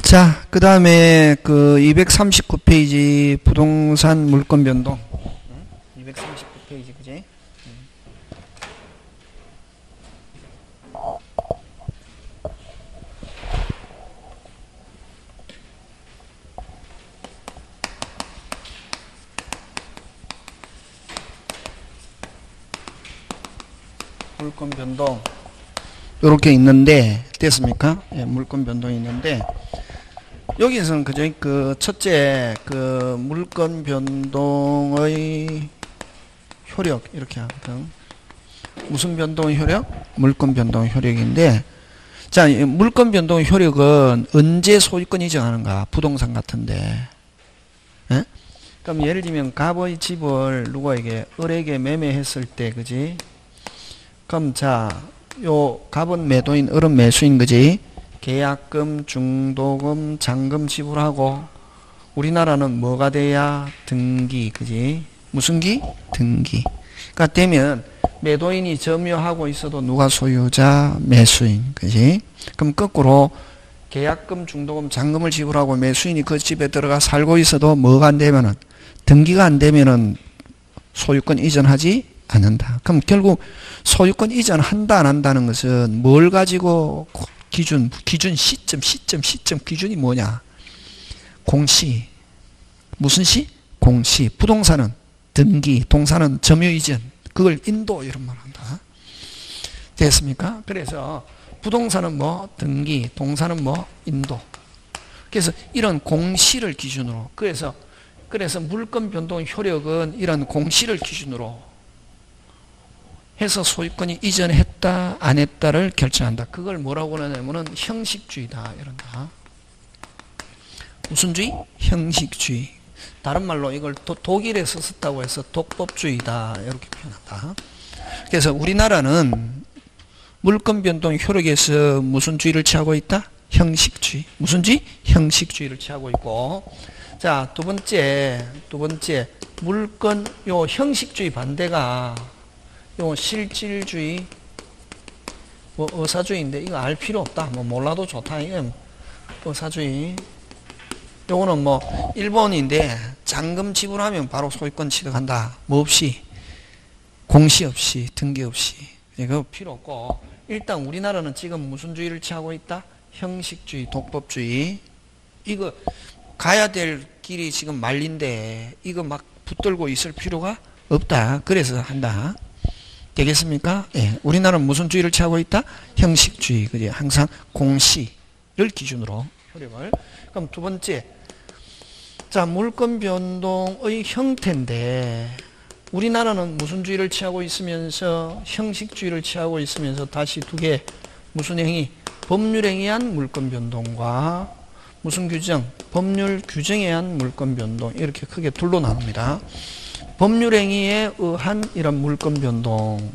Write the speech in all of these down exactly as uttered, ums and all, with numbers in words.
자, 그 다음에 그 이백삼십구 페이지 부동산 물건 변동. 이백삼십구 페이지, 그지? 물건 변동. 요렇게 있는데, 됐습니까? 예, 물건 변동이 있는데, 여기서는 그저 그 첫째 그 물건 변동의 효력 이렇게 하거든. 무슨 변동의 효력? 물건 변동의 효력인데, 자, 물건 변동의 효력은 언제 소유권 이전하는가? 부동산 같은데. 예? 그럼 예를 들면 갑의 집을 누구에게 을에게 매매했을 때, 그지? 그럼 자, 요 갑은 매도인, 을은 매수인, 그지? 계약금, 중도금, 잔금 지불하고, 우리나라는 뭐가 돼야? 등기, 그지? 무슨 기? 등기. 그러니까 되면 매도인이 점유하고 있어도 누가 소유자? 매수인, 그지? 그럼 거꾸로 계약금, 중도금, 잔금을 지불하고 매수인이 그 집에 들어가 살고 있어도 뭐가 안 되면은, 등기가 안 되면은 소유권 이전하지 않는다. 그럼 결국 소유권 이전한다 안 한다는 것은 뭘 가지고 기준, 기준 시점, 시점, 시점 기준이 뭐냐? 공시. 무슨 시? 공시. 부동산은 등기, 동산은 점유 이전. 그걸 인도 이런 말 한다. 됐습니까? 그래서 부동산은 뭐? 등기, 동산은 뭐? 인도. 그래서 이런 공시를 기준으로. 그래서 그래서 물건 변동 효력은 이런 공시를 기준으로 해서 소유권이 이전했다 안 했다를 결정한다. 그걸 뭐라고 하냐면은 형식주의다 이런다. 무슨 주의? 형식주의. 다른 말로 이걸 도, 독일에서 썼다고 해서 독법주의다 이렇게 표현한다. 그래서 우리나라는 물건 변동 효력에서 무슨 주의를 취하고 있다? 형식주의. 무슨 주의? 형식주의를 취하고 있고. 자, 두 번째 두 번째 물건 요 형식주의 반대가 요 실질주의, 뭐 의사주의인데 이거 알 필요 없다. 뭐 몰라도 좋다. 이건 의사주의. 요거는 뭐 일본인데 잔금 지불하면 바로 소유권 취득한다. 뭐 없이, 공시 없이, 등기 없이. 그거 필요 없고, 일단 우리나라는 지금 무슨 주의를 취하고 있다? 형식주의, 독법주의. 이거 가야 될 길이 지금 말린데 이거 막 붙들고 있을 필요가 없다. 그래서 한다. 되겠습니까? 예. 우리나라는 무슨 주의를 취하고 있다? 형식주의. 그지? 항상 공시를 기준으로 효력을. 그럼 두 번째. 자, 물건 변동의 형태인데, 우리나라는 무슨 주의를 취하고 있으면서, 형식주의를 취하고 있으면서 다시 두 개, 무슨 행위? 법률행위에 의한 물건 변동과 무슨 규정? 법률 규정에 의한 물건 변동. 이렇게 크게 둘로 나눕니다. 법률행위에 의한 이런 물건 변동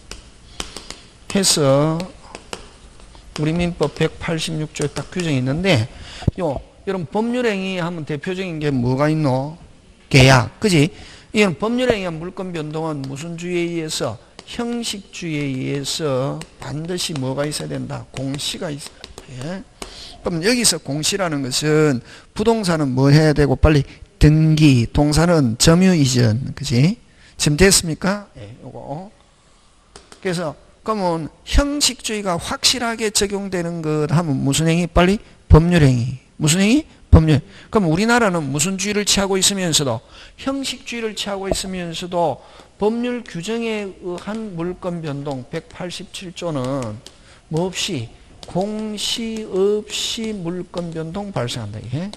해서 우리 민법 백팔십육 조에 딱 규정이 있는데, 요 여러분 법률행위 하면 대표적인 게 뭐가 있노? 계약, 그지? 이런 법률행위에 의한 물건 변동은 무슨 주의에 의해서? 형식주의에 의해서 반드시 뭐가 있어야 된다? 공시가 있어야 돼. 그럼 여기서 공시라는 것은 부동산은 뭐 해야 되고 빨리 등기, 동산은 점유 이전, 그지? 지금 됐습니까? 예, 요거. 그래서, 그러면 형식주의가 확실하게 적용되는 것 하면 무슨 행위? 빨리 법률행위. 무슨 행위? 법률. 그럼 우리나라는 무슨 주의를 취하고 있으면서도, 형식주의를 취하고 있으면서도 법률 규정에 의한 물건 변동 백팔십칠 조는 뭐 없이, 공시 없이 물건 변동 발생한다, 이게.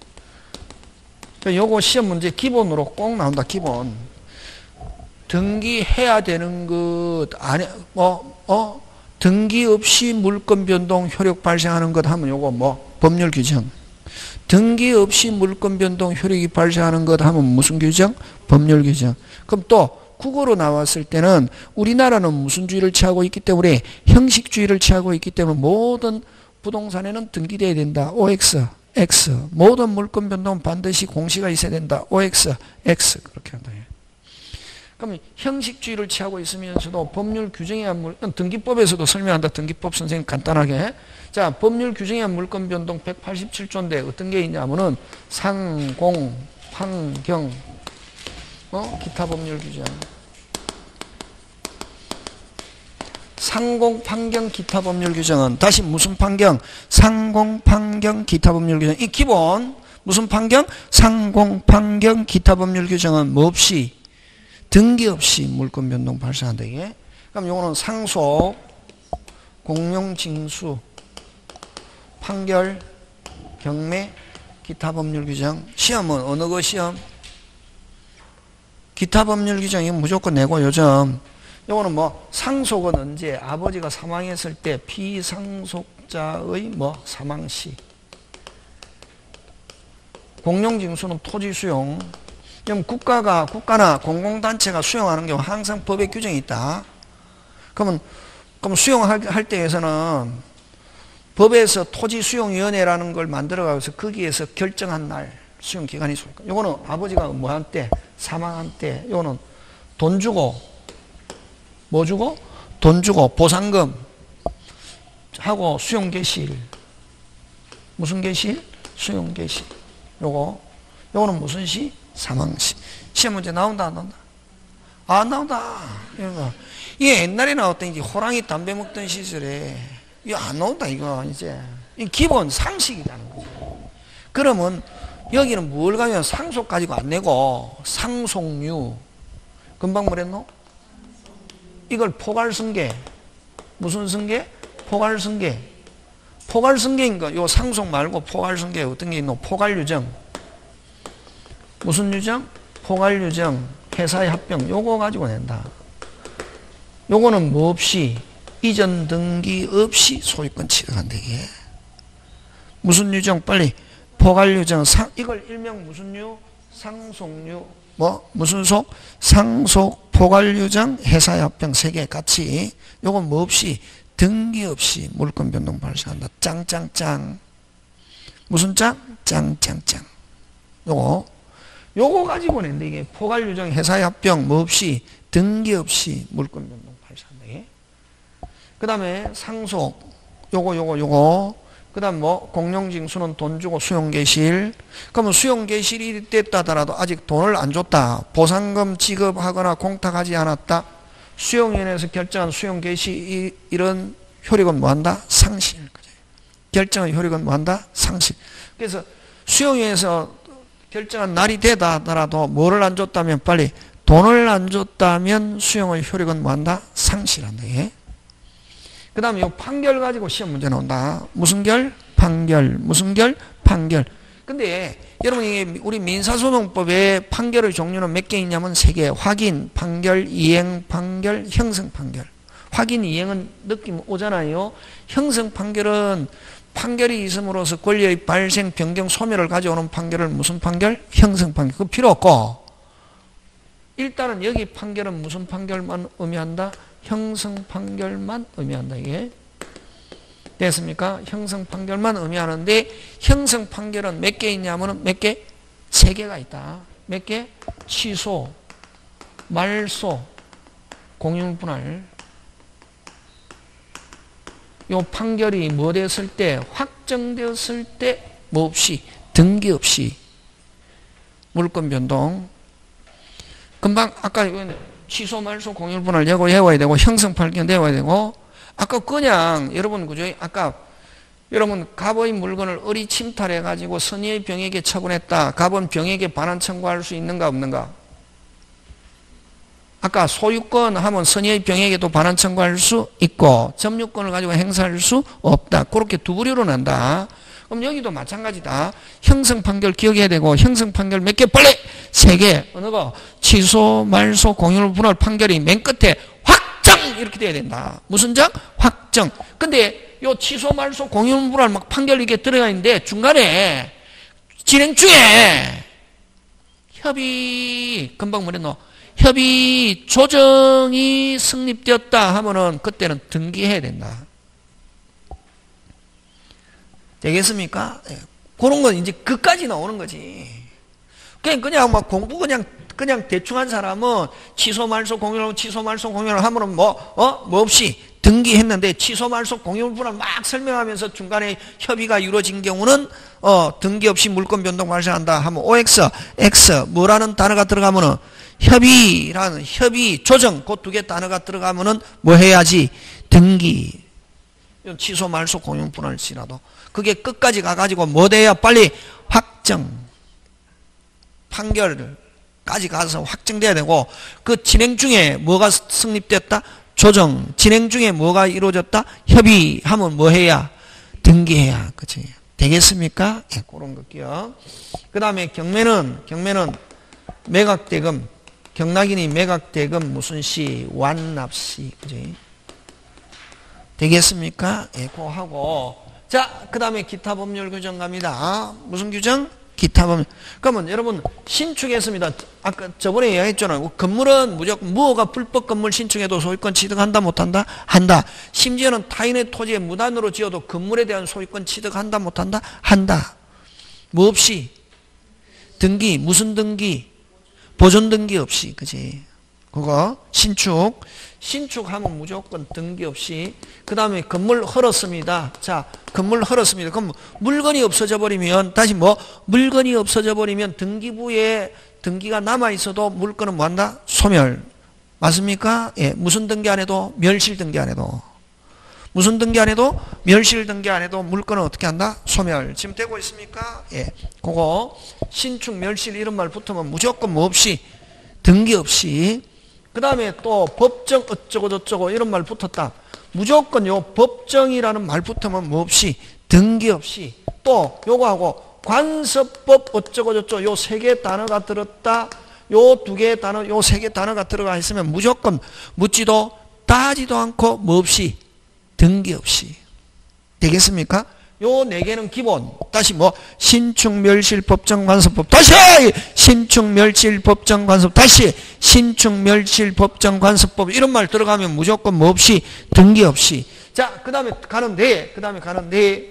요거 시험 문제 기본으로 꼭 나온다. 기본. 등기해야 되는 것 아니 뭐 어 등기 없이 물건 변동 효력 발생하는 것 하면 요거 뭐 법률 규정. 등기 없이 물건 변동 효력이 발생하는 것 하면 무슨 규정? 법률 규정. 그럼 또 국어로 나왔을 때는 우리나라는 무슨 주의를 취하고 있기 때문에 형식주의를 취하고 있기 때문에 모든 부동산에는 등기돼야 된다. 오엑스. X. 모든 물건 변동은 반드시 공시가 있어야 된다. 오엑스, X. 그렇게 한다. 그럼 형식주의를 취하고 있으면서도 법률 규정에 의한 물, 등기법에서도 설명한다. 등기법 선생님 간단하게. 자, 법률 규정에 의한 물권 변동 백팔십칠 조인데 어떤 게 있냐면은 상공, 판경, 어? 기타 법률 규정. 상공, 판경, 기타 법률 규정은 다시 무슨 판경? 상공, 판경, 기타 법률 규정. 이 기본 무슨 판경? 상공, 판경, 기타 법률 규정은 뭐 없이? 등기 없이 물권 변동 발생한다. 이게. 그럼 요거는 상속, 공용 징수, 판결, 경매, 기타 법률 규정. 시험은 어느 거 시험? 기타 법률 규정이 무조건 내고 요즘 요거는 뭐 상속은 언제? 아버지가 사망했을 때 피상속자의 뭐 사망시. 공용징수는 토지 수용. 그럼 국가가 국가나 공공단체가 수용하는 경우 항상 법에 규정이 있다. 그러면 그럼 수용할 할 때에서는 법에서 토지 수용위원회라는 걸 만들어가서 거기에서 결정한 날 수용 기간이 있습니까? 요거는 아버지가 뭐 한 때 사망한 때 요거는 돈 주고 뭐 주고? 돈 주고 보상금 하고 수용 개시일. 무슨 개시일? 수용 개시. 요거 요거는 무슨 시? 사망시. 시험 문제 나온다 안 나온다? 안 나온다. 이거 이게 옛날에 나왔던 이제 호랑이 담배 먹던 시절에 이거 안 나온다 이거 이제. 이 기본 상식이라는 거죠. 그러면 여기는 뭘 가면 상속 가지고 안 내고 상속류. 금방 뭐랬노? 이걸 포괄승계. 무슨 승계? 포괄승계. 포괄승계인가? 요 상속 말고 포괄승계 어떤 게 있노? 포괄유정. 무슨 유정? 포괄유정. 회사의 합병. 요거 가지고 낸다. 요거는 뭐 없이 이전 등기 없이 소유권 취득한다 이게. 무슨 유정? 빨리. 포괄유정. 상, 이걸 일명 무슨 유? 상속류. 뭐? 무슨 속? 상속, 포괄유정, 회사의 합병 세 개 같이. 요건 뭐 없이? 등기 없이 물권 변동 발생한다. 짱짱짱. 무슨 짱? 짱짱짱. 요거. 요거 가지고 낸다. 이게 포괄유정, 회사의 합병 뭐 없이? 등기 없이 물권 변동 발생한다. 그 다음에 상속. 요거, 요거, 요거. 그 다음 뭐 공용징수는 돈 주고 수용개시일. 그러면 수용개시일이 됐다 하더라도 아직 돈을 안 줬다. 보상금 지급하거나 공탁하지 않았다. 수용위원회에서 결정한 수용개시일은 효력은 뭐한다? 상실. 결정한 효력은 뭐한다? 상실. 그래서 수용위원회에서 결정한 날이 되다 하더라도 뭐를 안 줬다면 빨리 돈을 안 줬다면 수용의 효력은 뭐한다? 상실한다. 예? 그 다음에 이 판결 가지고 시험 문제 나온다. 무슨 결? 판결. 무슨 결? 판결. 근데 여러분 이게 우리 민사소송법의 판결의 종류는 몇 개 있냐면 세 개. 확인, 판결, 이행, 판결, 형성 판결. 확인, 이행은 느낌 오잖아요. 형성 판결은 판결이 있음으로써 권리의 발생, 변경, 소멸을 가져오는 판결을 무슨 판결? 형성 판결. 그거 필요 없고 일단은 여기 판결은 무슨 판결만 의미한다? 형성 판결만 의미한다. 이게 됐습니까? 형성 판결만 의미하는데 형성 판결은 몇 개 있냐면은 몇 개? 세 개가 있다. 몇 개? 취소, 말소, 공유분할. 요 판결이 뭐 됐을 때? 확정되었을 때 뭐 없이? 등기 없이 물권 변동. 금방 아까 취소, 말소, 공유분할 외워야 되고 형성 판결 외워야 되고 아까 그냥 여러분 그죠? 아까 여러분 갑의 물건을 의리 침탈해 가지고 선의의 병에게 처분했다. 갑은 병에게 반환 청구할 수 있는가 없는가? 아까 소유권 하면 선의의 병에게도 반환 청구할 수 있고 점유권을 가지고 행사할 수 없다. 그렇게 두 부류로 난다. 그럼 여기도 마찬가지다. 형성 판결 기억해야 되고 형성 판결 몇 개? 빨리! 세 개. 어느 거? 취소, 말소, 공유분할 판결이 맨 끝에 확정! 이렇게 돼야 된다. 무슨 정? 확정. 근데 요 취소, 말소, 공유분할 막 판결 이게 들어가 있는데 중간에 진행 중에 협의 금방 뭐랬노? 협의 조정이 성립되었다 하면은 그때는 등기해야 된다. 되겠습니까? 네. 그런 건 이제 그까지 나오는 거지. 그냥, 그냥 막 공부 그냥 그냥 대충 한 사람은 취소 말소 공유를 취소 말소 공유를 하면은 뭐, 어? 뭐 없이 등기했는데 취소 말소 공유분을 막 설명하면서 중간에 협의가 이루어진 경우는 어, 등기 없이 물권 변동 발생한다 하면 오엑스, X, 뭐라는 단어가 들어가면은 협의라는 협의, 조정 그 두 개 단어가 들어가면은 뭐 해야지? 등기. 취소 말소 공유분할지라도 그게 끝까지 가가지고 뭐 돼야 빨리 확정. 판결까지 가서 확정돼야 되고 그 진행 중에 뭐가 성립됐다? 조정. 진행 중에 뭐가 이루어졌다? 협의하면 뭐 해야? 등기해야. 그치? 되겠습니까? 예, 그런 거요. 그 다음에 경매는 경매는 매각대금 경락인이 매각대금 무슨 시 완납시. 그치? 되겠습니까? 예, 그거 하고 자, 그 다음에 기타 법률 규정 갑니다. 무슨 규정? 기타 법률. 그러면 여러분 신축했습니다. 아까 저번에 이야기했잖아요. 건물은 무조건 무허가 불법 건물 신축해도 소유권 취득한다 못한다? 한다. 심지어는 타인의 토지에 무단으로 지어도 건물에 대한 소유권 취득한다 못한다? 한다. 뭐 없이? 등기. 무슨 등기? 보존 등기 없이. 그지? 그거 신축. 신축하면 무조건 등기 없이. 그 다음에 건물 헐었습니다. 자, 건물 헐었습니다. 그럼 물건이 없어져 버리면 다시 뭐 물건이 없어져 버리면 등기부에 등기가 남아 있어도 물건은 뭐한다? 소멸. 맞습니까? 예, 무슨 등기 안 해도 멸실 등기 안 해도 무슨 등기 안 해도 멸실 등기 안 해도 물건은 어떻게 한다? 소멸. 지금 되고 있습니까? 예, 그거 신축 멸실 이런 말 붙으면 무조건 뭐 없이 등기 없이. 그 다음에 또 법정 어쩌고 저쩌고 이런 말 붙었다. 무조건 요 법정이라는 말 붙으면 뭐 없이 등기 없이. 또 요거하고 관서법 어쩌고 저쩌고 요 세 개 단어가 들었다. 요 두 개의 단어 요 세 개 단어가 들어가 있으면 무조건 묻지도 따지도 않고 뭐 없이 등기 없이. 되겠습니까? 요 네 개는 기본. 다시 뭐 신축 멸실 법정 관서법. 다시 신축 멸실 법정 관서법. 다시 신축 멸실 법정 관서법. 이런 말 들어가면 무조건 뭐 없이 등기 없이. 자, 그 다음에 가는데 그 다음에 가는데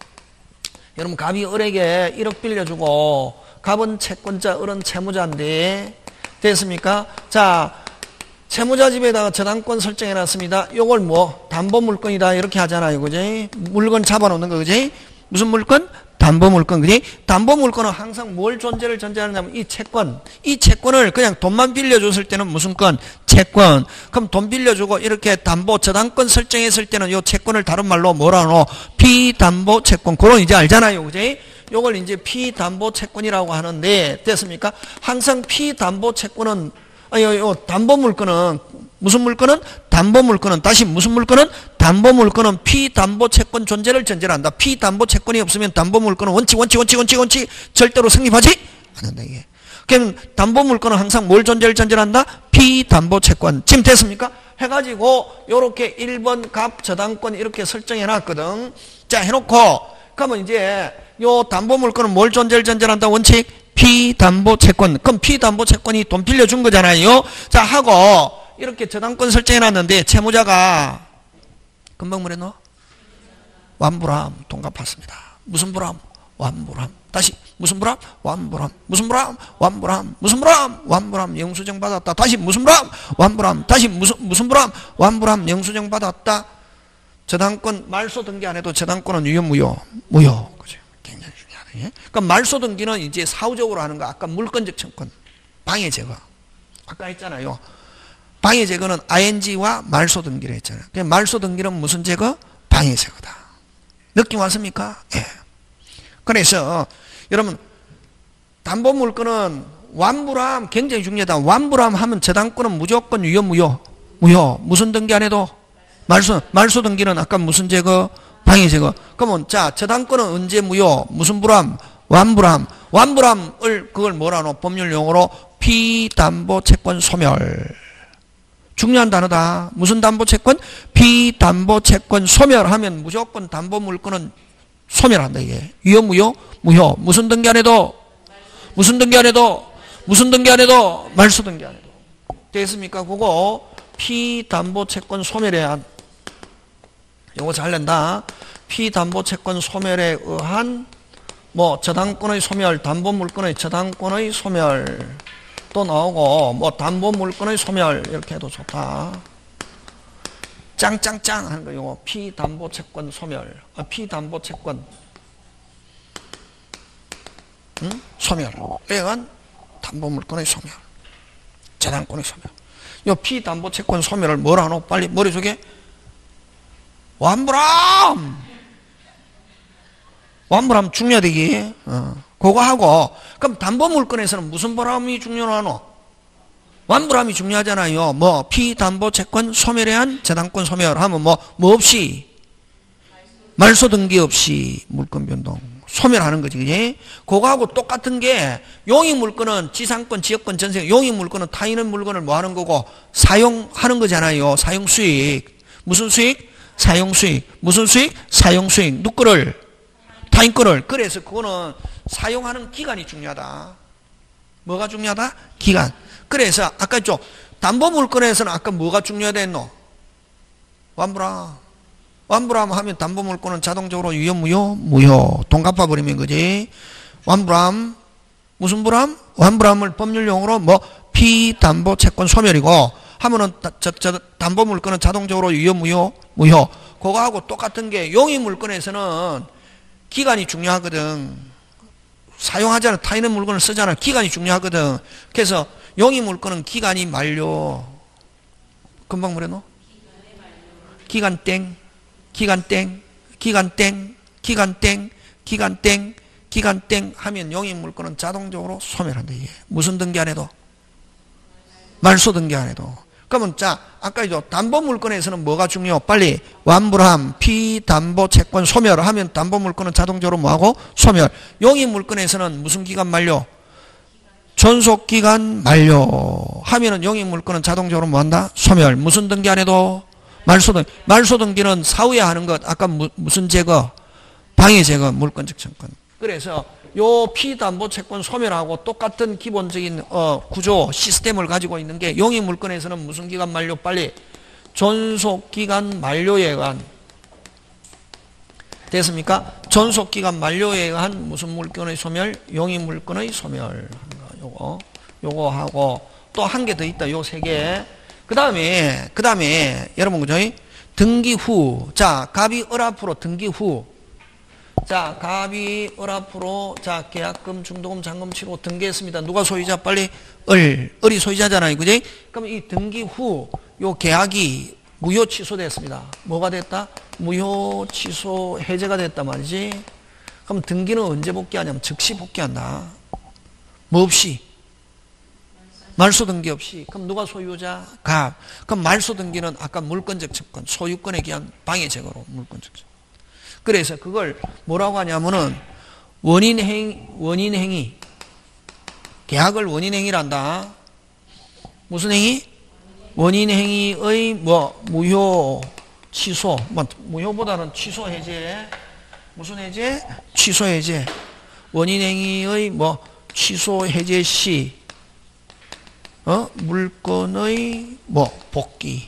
여러분 갑이 을에게 일억 빌려주고 갑은 채권자 을은 채무자인데 됐습니까? 자, 채무자 집에다가 저당권 설정해 놨습니다. 요걸 뭐 담보 물건이다 이렇게 하잖아요. 그지? 물건 잡아놓는 거. 그지? 무슨 물건? 담보 물건. 그지? 담보 물건은 항상 뭘 존재를 전제하느냐면 이 채권. 이 채권을 그냥 돈만 빌려줬을 때는 무슨 건? 채권. 그럼 돈 빌려주고 이렇게 담보 저당권 설정했을 때는 요 채권을 다른 말로 뭐라 하노? 피담보 채권. 그런 이제 알잖아요. 그지? 요걸 이제 피담보 채권이라고 하는데 됐습니까? 항상 피담보 채권은 아니, 요, 담보 물건은, 무슨 물건은? 담보 물건은, 다시 무슨 물건은? 담보 물건은 피담보 채권 존재를 전제로 한다. 피담보 채권이 없으면 담보 물건은 원칙, 원칙, 원칙, 원칙, 원칙, 절대로 성립하지 않는다, 이게. 그럼 담보 물건은 항상 뭘 존재를 전제로 한다? 피담보 채권. 지금 됐습니까? 해가지고, 요렇게 일 번 갑 저당권 이렇게 설정해 놨거든. 자, 해놓고, 그러면 이제, 요 담보 물건은 뭘 존재를 전제로 한다? 원칙? 피담보 채권. 그럼 피담보 채권이 돈 빌려준 거잖아요. 자, 하고 이렇게 저당권 설정해 놨는데 채무자가 금방 뭐랬노? 완불함 돈 갚았습니다. 무슨 불함? 완불함. 다시 무슨 불함? 완불함. 무슨 불함? 완불함. 무슨 불함? 완불함. 영수증 받았다. 다시 무슨 불함? 완불함. 다시 무슨 무슨 불함? 완불함. 영수증 받았다. 저당권 말소 등기 안 해도 저당권은 유효 무효? 무효. 그죠? 굉장히 중요하네. 그러니까 말소 등기는 이제 사후적으로 하는 거. 아까 물권적 청권, 방해 제거. 아까 했잖아요. 방해 제거는 아이엔지와 말소 등기를 했잖아요. 그러니까 말소 등기는 무슨 제거? 방해 제거다. 느낌 왔습니까? 예. 그래서 여러분 담보 물건은 완불함 굉장히 중요하다. 완불함 하면 저당권은 무조건 유효 무효? 무효. 무슨 등기 안 해도? 말소, 말소 등기는 아까 무슨 제거? 방해 제거. 그러면 자 저당권은 언제 무효? 무슨 불함? 완불함. 완불함을 그걸 뭐라 하노? 법률 용어로 피담보 채권 소멸. 중요한 단어다. 무슨 담보 채권? 피담보 채권 소멸하면 무조건 담보 물건은 소멸한다 이게. 유효 무효? 무효. 무슨 등기 안 해도? 무슨 등기 안 해도? 무슨 등기 안 해도? 말소 등기 안 해도. 됐습니까? 그거 피담보 채권 소멸에 의한, 요거 잘 낸다. 피담보 채권 소멸에 의한 뭐 저당권의 소멸, 담보 물건의 저당권의 소멸. 또 나오고 뭐 담보 물건의 소멸 이렇게 해도 좋다. 짱짱짱 하는 거 요거 피담보 채권 소멸. 아, 피담보 채권 응? 소멸. 이건 담보 물건의 소멸. 재단권의 소멸. 요 피담보 채권 소멸을 뭘 하노? 빨리 머릿속에 완불함. 완불함 중요하되기. 어. 그거 하고 그럼 담보 물건에서는 무슨 불함이 중요하노? 완불함이 중요하잖아요. 뭐 피담보 채권 소멸에 한 재단권 소멸 하면 뭐, 뭐 없이 말소 등기 없이 물건 변동 소멸하는 거지. 그지? 그거하고 똑같은 게 용익 물건은 지상권, 지역권, 전세 용익 물건은 타인의 물건을 뭐 하는 거고 사용하는 거잖아요. 사용 수익. 무슨 수익? 사용 수익. 무슨 수익? 사용 수익. 누구 거를? 타인 거를. 그래서 그거는 사용하는 기간이 중요하다. 뭐가 중요하다? 기간. 그래서 아까 좀 담보 물건에서는 아까 뭐가 중요하다 했노? 완불함. 완불함 하면 담보 물건은 자동적으로 유효 무효? 무효. 돈 갚아버리면 그지? 완불함 무슨 불함? 완불함을 법률용어로 뭐 피담보 채권 소멸이고 하면은 저, 저, 담보 물건은 자동적으로 유효 무효? 무효. 그거하고 똑같은 게 용익 물건에서는 기간이 중요하거든. 사용하잖아. 타인의 물건을 쓰잖아. 기간이 중요하거든. 그래서 용익 물건은 기간이 만료. 금방 뭐래노? 기간 땡, 기간 땡, 기간 땡, 기간 땡, 기간 땡, 기간 땡 하면 용익 물건은 자동적으로 소멸한다. 이게 무슨 등기 안 해도? 말소 등기 안 해도. 그러면 자 아까 이제 담보 물건에서는 뭐가 중요? 빨리 완불함, 피담보 채권 소멸 하면 담보 물건은 자동적으로 뭐하고? 소멸. 용익 물건에서는 무슨 기간 만료? 존속기간 만료 하면은 용익 물건은 자동적으로 뭐한다? 소멸. 무슨 등기 안 해도? 말소 등기. 말소 등기는 사후에 하는 것. 아까 무, 무슨 제거? 방해 제거, 물권적 청권. 그래서 요 피담보 채권 소멸하고 똑같은 기본적인 어, 구조 시스템을 가지고 있는 게 용익 물건에서는 무슨 기간 만료? 빨리 존속기간 만료에 의한 됐습니까? 존속기간 만료에 의한 무슨 물건의 소멸? 용익 물건의 소멸. 요거 요거 하고 또 한 개 더 있다. 요 세 개. 그 다음에 그 다음에 여러분 그죠? 등기 후. 자 갑이 을 앞으로 등기 후. 자, 갑이 을 앞으로 자 계약금, 중도금, 잔금 치르고 등기했습니다. 누가 소유자? 빨리 을. 을이 소유자잖아요. 그지? 그럼 이 등기 후 요 계약이 무효 취소됐습니다. 뭐가 됐다? 무효 취소 해제가 됐단 말이지. 그럼 등기는 언제 복귀하냐면 즉시 복귀한다. 뭐 없이? 말소 등기 없이. 그럼 누가 소유자? 갑. 그럼 말소 등기는 아까 물권적 채권, 소유권에 기한 방해 제거로 물권적 채권. 그래서 그걸 뭐라고 하냐면은 원인 행위, 원인 행위. 계약을 원인 행위란다. 무슨 행위? 원인 행위의 뭐 무효 취소. 뭐 무효보다는 취소 해제. 무슨 해제? 취소 해제. 원인 행위의 뭐 취소 해제 시 어? 물건의 뭐 복귀.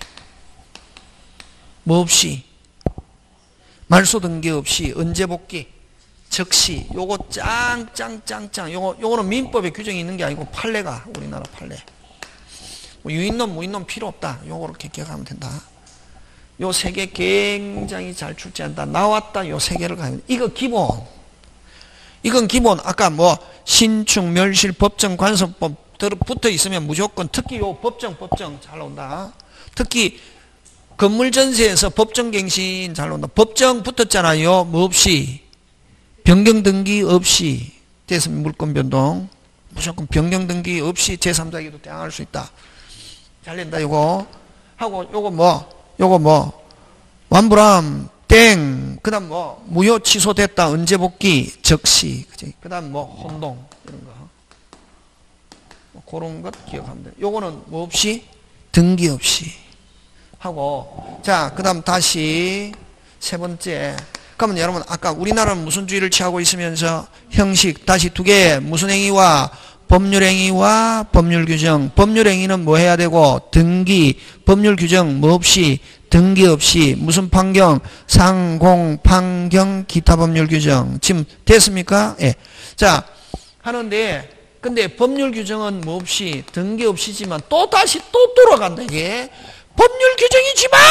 뭐 없이? 말소 등기 없이 언제 복귀? 즉시. 요거 짱짱짱짱. 요거 요거는 민법에 규정이 있는 게 아니고 판례가 우리나라 판례. 뭐 유인론 무인론 필요 없다. 요거 이렇게 기억하면 된다. 요 세 개 굉장히 잘 출제한다. 나왔다. 요 세 개를 가면 이거 기본. 이건 기본. 아까 뭐 신축 멸실 법정 관서법 붙어 있으면 무조건 특히 요 법정 법정 잘 나온다. 특히 건물 전세에서 법정 갱신 잘 나온다. 법정 붙었잖아요. 뭐 없이 변경 등기 없이 됐으면 물권 변동 무조건 변경 등기 없이 제삼자에게도 대항할 수 있다. 잘 된다. 요거 하고 요거 뭐 요거 뭐 완불함 땡. 그다음 뭐 무효 취소됐다. 언제 복귀? 즉시. 그지? 그다음 뭐 혼동 이런 거. 뭐 그런 것 기억하면 돼. 요거는 뭐 없이 등기 없이 하고 자, 그다음 다시 세 번째. 그러면 여러분 아까 우리나라는 무슨 주의를 취하고 있으면서 형식 다시 두 개. 무슨 행위와 법률 행위와 법률 규정. 법률 행위는 뭐 해야 되고 등기. 법률 규정 뭐 없이 등기 없이 무슨 판경? 상공 판경 기타 법률 규정. 지금 됐습니까? 예. 자, 하는데 근데 법률 규정은 뭐 없이, 등기 없이지만 또 다시 또 돌아간다. 이게 법률 규정이지만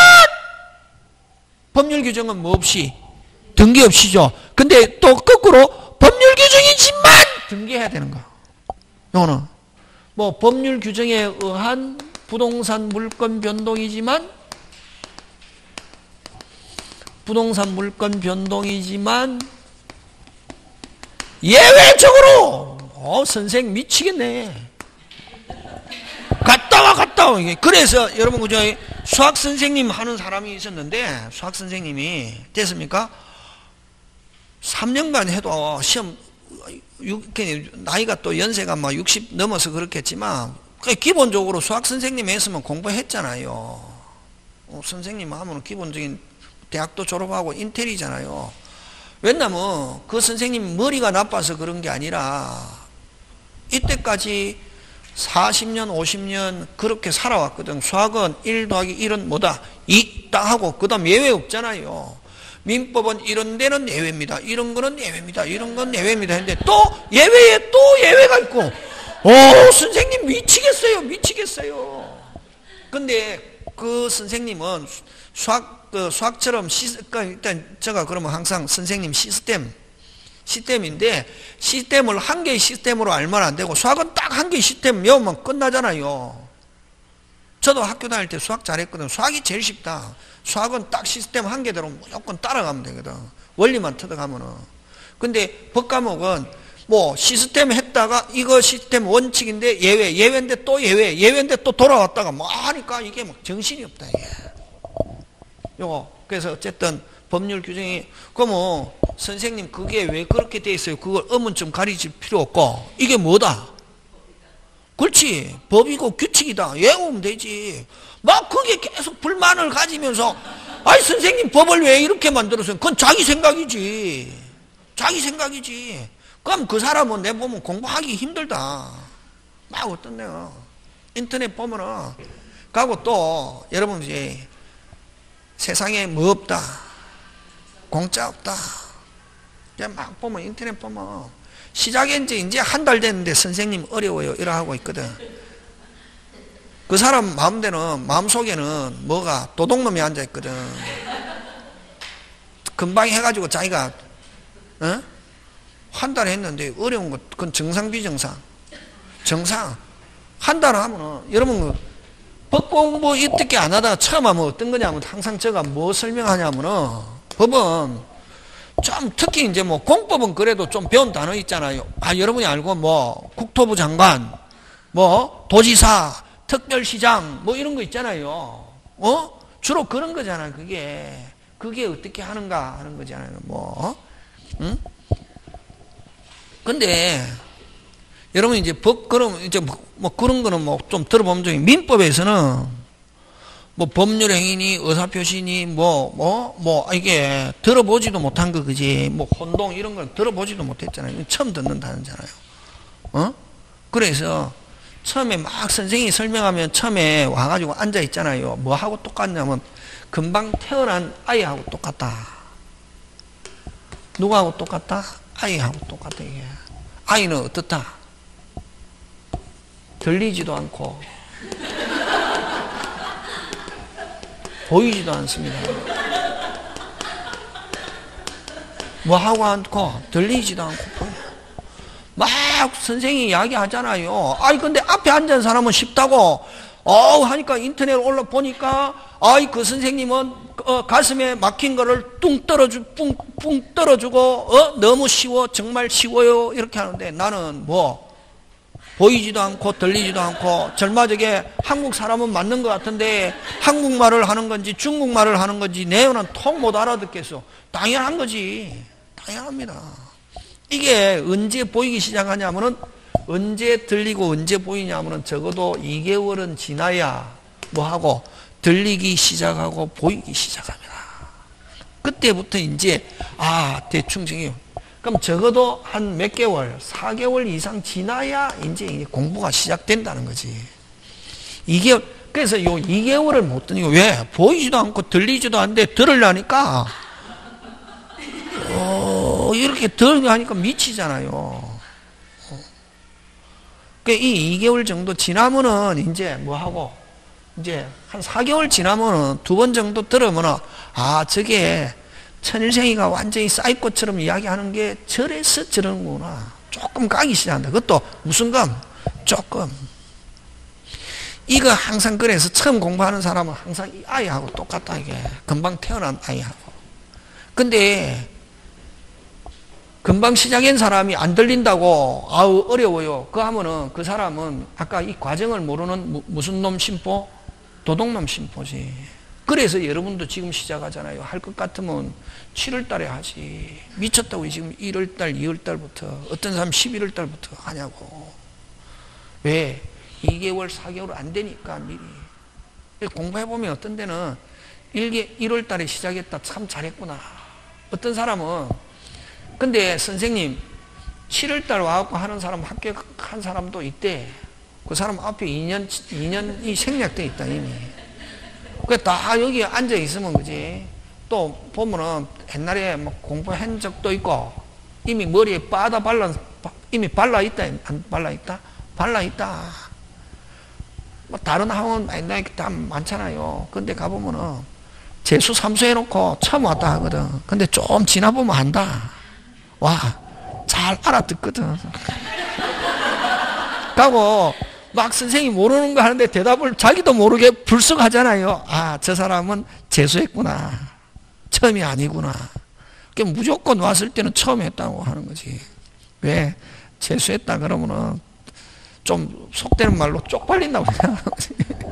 법률 규정은 뭐 없이, 등기 없이죠. 근데 또 거꾸로 법률 규정이지만 등기해야 되는 거. 요거는 뭐 법률 규정에 의한 부동산 물건 변동이지만 부동산 물건 변동이지만 예외적으로 어 선생 미치겠네. 갔다 와 갔다 와. 그래서 여러분 그저 수학 선생님 하는 사람이 있었는데 수학 선생님이 됐습니까? 삼 년간 해도 시험 나이가 또 연세가 막 육십 넘어서 그렇겠지만 기본적으로 수학 선생님 했으면 공부했잖아요. 어, 선생님 하면 기본적인 대학도 졸업하고 인텔이잖아요. 왜냐면 그 선생님 머리가 나빠서 그런 게 아니라 이때까지 사십 년 오십 년 그렇게 살아왔거든. 수학은 일 더하기 일은 뭐다? 이 딱 하고 그 다음 예외 없잖아요. 민법은 이런 데는 예외입니다. 이런 거는 예외입니다. 이런 건 예외입니다. 했는데 또 예외에 또 예외가 있고 오 선생님 미치겠어요. 미치겠어요. 근데 그 선생님은 수학, 그 수학처럼 시, 일단 제가 그러면 항상 선생님 시스템 시스템인데 시스템을 한 개의 시스템으로 알면 안 되고 수학은 딱 한 개의 시스템 외우면 끝나잖아요. 저도 학교 다닐 때 수학 잘했거든. 수학이 제일 쉽다. 수학은 딱 시스템 한 개대로 무조건 따라가면 되거든. 원리만 터득하면은. 근데 법과목은 뭐 시스템 했다가 이거 시스템 원칙인데 예외, 예외인데 또 예외, 예외인데 또 돌아왔다가 뭐 하니까 이게 막 정신이 없다 이게. 요거 그래서 어쨌든 법률 규정이 그러면 선생님 그게 왜 그렇게 돼 있어요? 그걸 의문점 가리질 필요 없고 이게 뭐다? 그렇지 법이고 규칙이다 외우면 되지. 막 그게 계속 불만을 가지면서 아니 선생님 법을 왜 이렇게 만들었어요? 그건 자기 생각이지. 자기 생각이지. 그럼 그 사람은 내 보면 공부하기 힘들다. 막 어떤 데가 인터넷 보면은 가고 또 여러분 이제 세상에 뭐 없다 공짜 없다 막 보면 인터넷 보면 시작한 지 이제 한 달 됐는데 선생님 어려워요 이러 하고 있거든. 그 사람 마음대는 마음속에는 뭐가 도둑놈이 앉아 있거든. 금방 해가지고 자기가 어? 한 달 했는데 어려운 것 그건 정상 비정상 정상 한 달 하면은 여러분 법 공부 어떻게 안 하다가 처음 하면 어떤 거냐면 항상 제가 뭐 설명하냐면은 법은 좀 특히 이제 뭐 공법은 그래도 좀 배운 단어 있잖아요. 아 여러분이 알고 뭐 국토부 장관 뭐 도지사 특별시장 뭐 이런 거 있잖아요. 어? 주로 그런 거잖아요. 그게 그게 어떻게 하는가 하는 거잖아요. 뭐 응? 근데 여러분 이제 법 그럼 이제 뭐 그런 거는 뭐 좀 들어보면 중에 민법에서는 뭐 법률행위니 의사표시니 뭐 뭐 뭐 이게 들어보지도 못한 거 그지. 뭐 혼동 이런 걸 들어보지도 못했잖아요. 처음 듣는 단어잖아요. 어? 그래서 처음에 막 선생님이 설명하면 처음에 와가지고 앉아 있잖아요. 뭐 하고 똑같냐면 금방 태어난 아이하고 똑같다. 누구하고 똑같다? 아이하고 똑같다 이게. 아이는 어떻다? 들리지도 않고 보이지도 않습니다. 뭐 하고 않고 들리지도 않고 보여. 막 선생님이 이야기하잖아요. 아이 근데 앞에 앉은 사람은 쉽다고 어 하니까 인터넷 올라 보니까 아이 그 선생님은 어, 가슴에 막힌 거를 뚱 떨어주 뿡뿡 떨어주고 어 너무 쉬워 정말 쉬워요 이렇게 하는데 나는 뭐 보이지도 않고 들리지도 않고 절마저게 한국 사람은 맞는 것 같은데 한국말을 하는 건지 중국말을 하는 건지 내어는 통 못 알아듣겠어. 당연한 거지. 당연합니다. 이게 언제 보이기 시작하냐면은 언제 들리고 언제 보이냐면은 적어도 이 개월은 지나야 뭐하고 들리기 시작하고 보이기 시작합니다. 그때부터 이제 아 대충 정해요. 그럼 적어도 한 몇 개월, 사 개월 이상 지나야 이제 공부가 시작된다는 거지. 이 개월, 그래서 요 이 개월을 못 듣는 거 왜? 보이지도 않고 들리지도 않는데 들으려니까, 어, 이렇게 들으려니까 미치잖아요. 그러니까 이 이 개월 정도 지나면은 이제 뭐 하고 이제 한 사 개월 지나면은 두 번 정도 들으면은 아 저게 천일생이가 완전히 사이코처럼 이야기하는 게 저래서 저러는구나. 조금 가기 시작한다. 그것도 무슨 감? 조금. 이거 항상 그래서 처음 공부하는 사람은 항상 이 아이하고 똑같다 이게. 금방 태어난 아이하고. 근데 금방 시작한 사람이 안 들린다고 아우 어려워요. 그 하면은 그 사람은 아까 이 과정을 모르는 무, 무슨 놈 심보? 도둑놈 심보지. 그래서 여러분도 지금 시작하잖아요. 할 것 같으면 칠월 달에 하지. 미쳤다고 지금 일월 달, 이월 달부터 어떤 사람 십일월 달부터 하냐고. 왜? 이 개월, 사 개월 안 되니까 미리. 공부해보면 어떤 데는 일월 달에 시작했다. 참 잘했구나. 어떤 사람은 근데 선생님 칠월 달 와갖고 하는 사람 합격한 사람도 있대. 그 사람 앞에 이 년, 이 년이 생략돼 있다 이미. 그 다 여기 앉아 있으면 그지. 또 보면은 옛날에 뭐 공부한 적도 있고 이미 머리에 빠다 발라 이미 발라 있다 안 발라 있다 발라 있다. 뭐 다른 학원 옛날에 다 많잖아요. 근데 가보면은 재수 삼수 해놓고 처음 왔다 하거든. 근데 좀 지나보면 안다. 와, 잘 알아듣거든. 가고 막 선생님이 모르는 거 하는데 대답을 자기도 모르게 불쑥 하잖아요. 아, 저 사람은 재수했구나. 처음이 아니구나. 그러니까 무조건 왔을 때는 처음 했다고 하는 거지. 왜? 재수했다 그러면은 좀 속되는 말로 쪽팔린다고 생각하는 거지.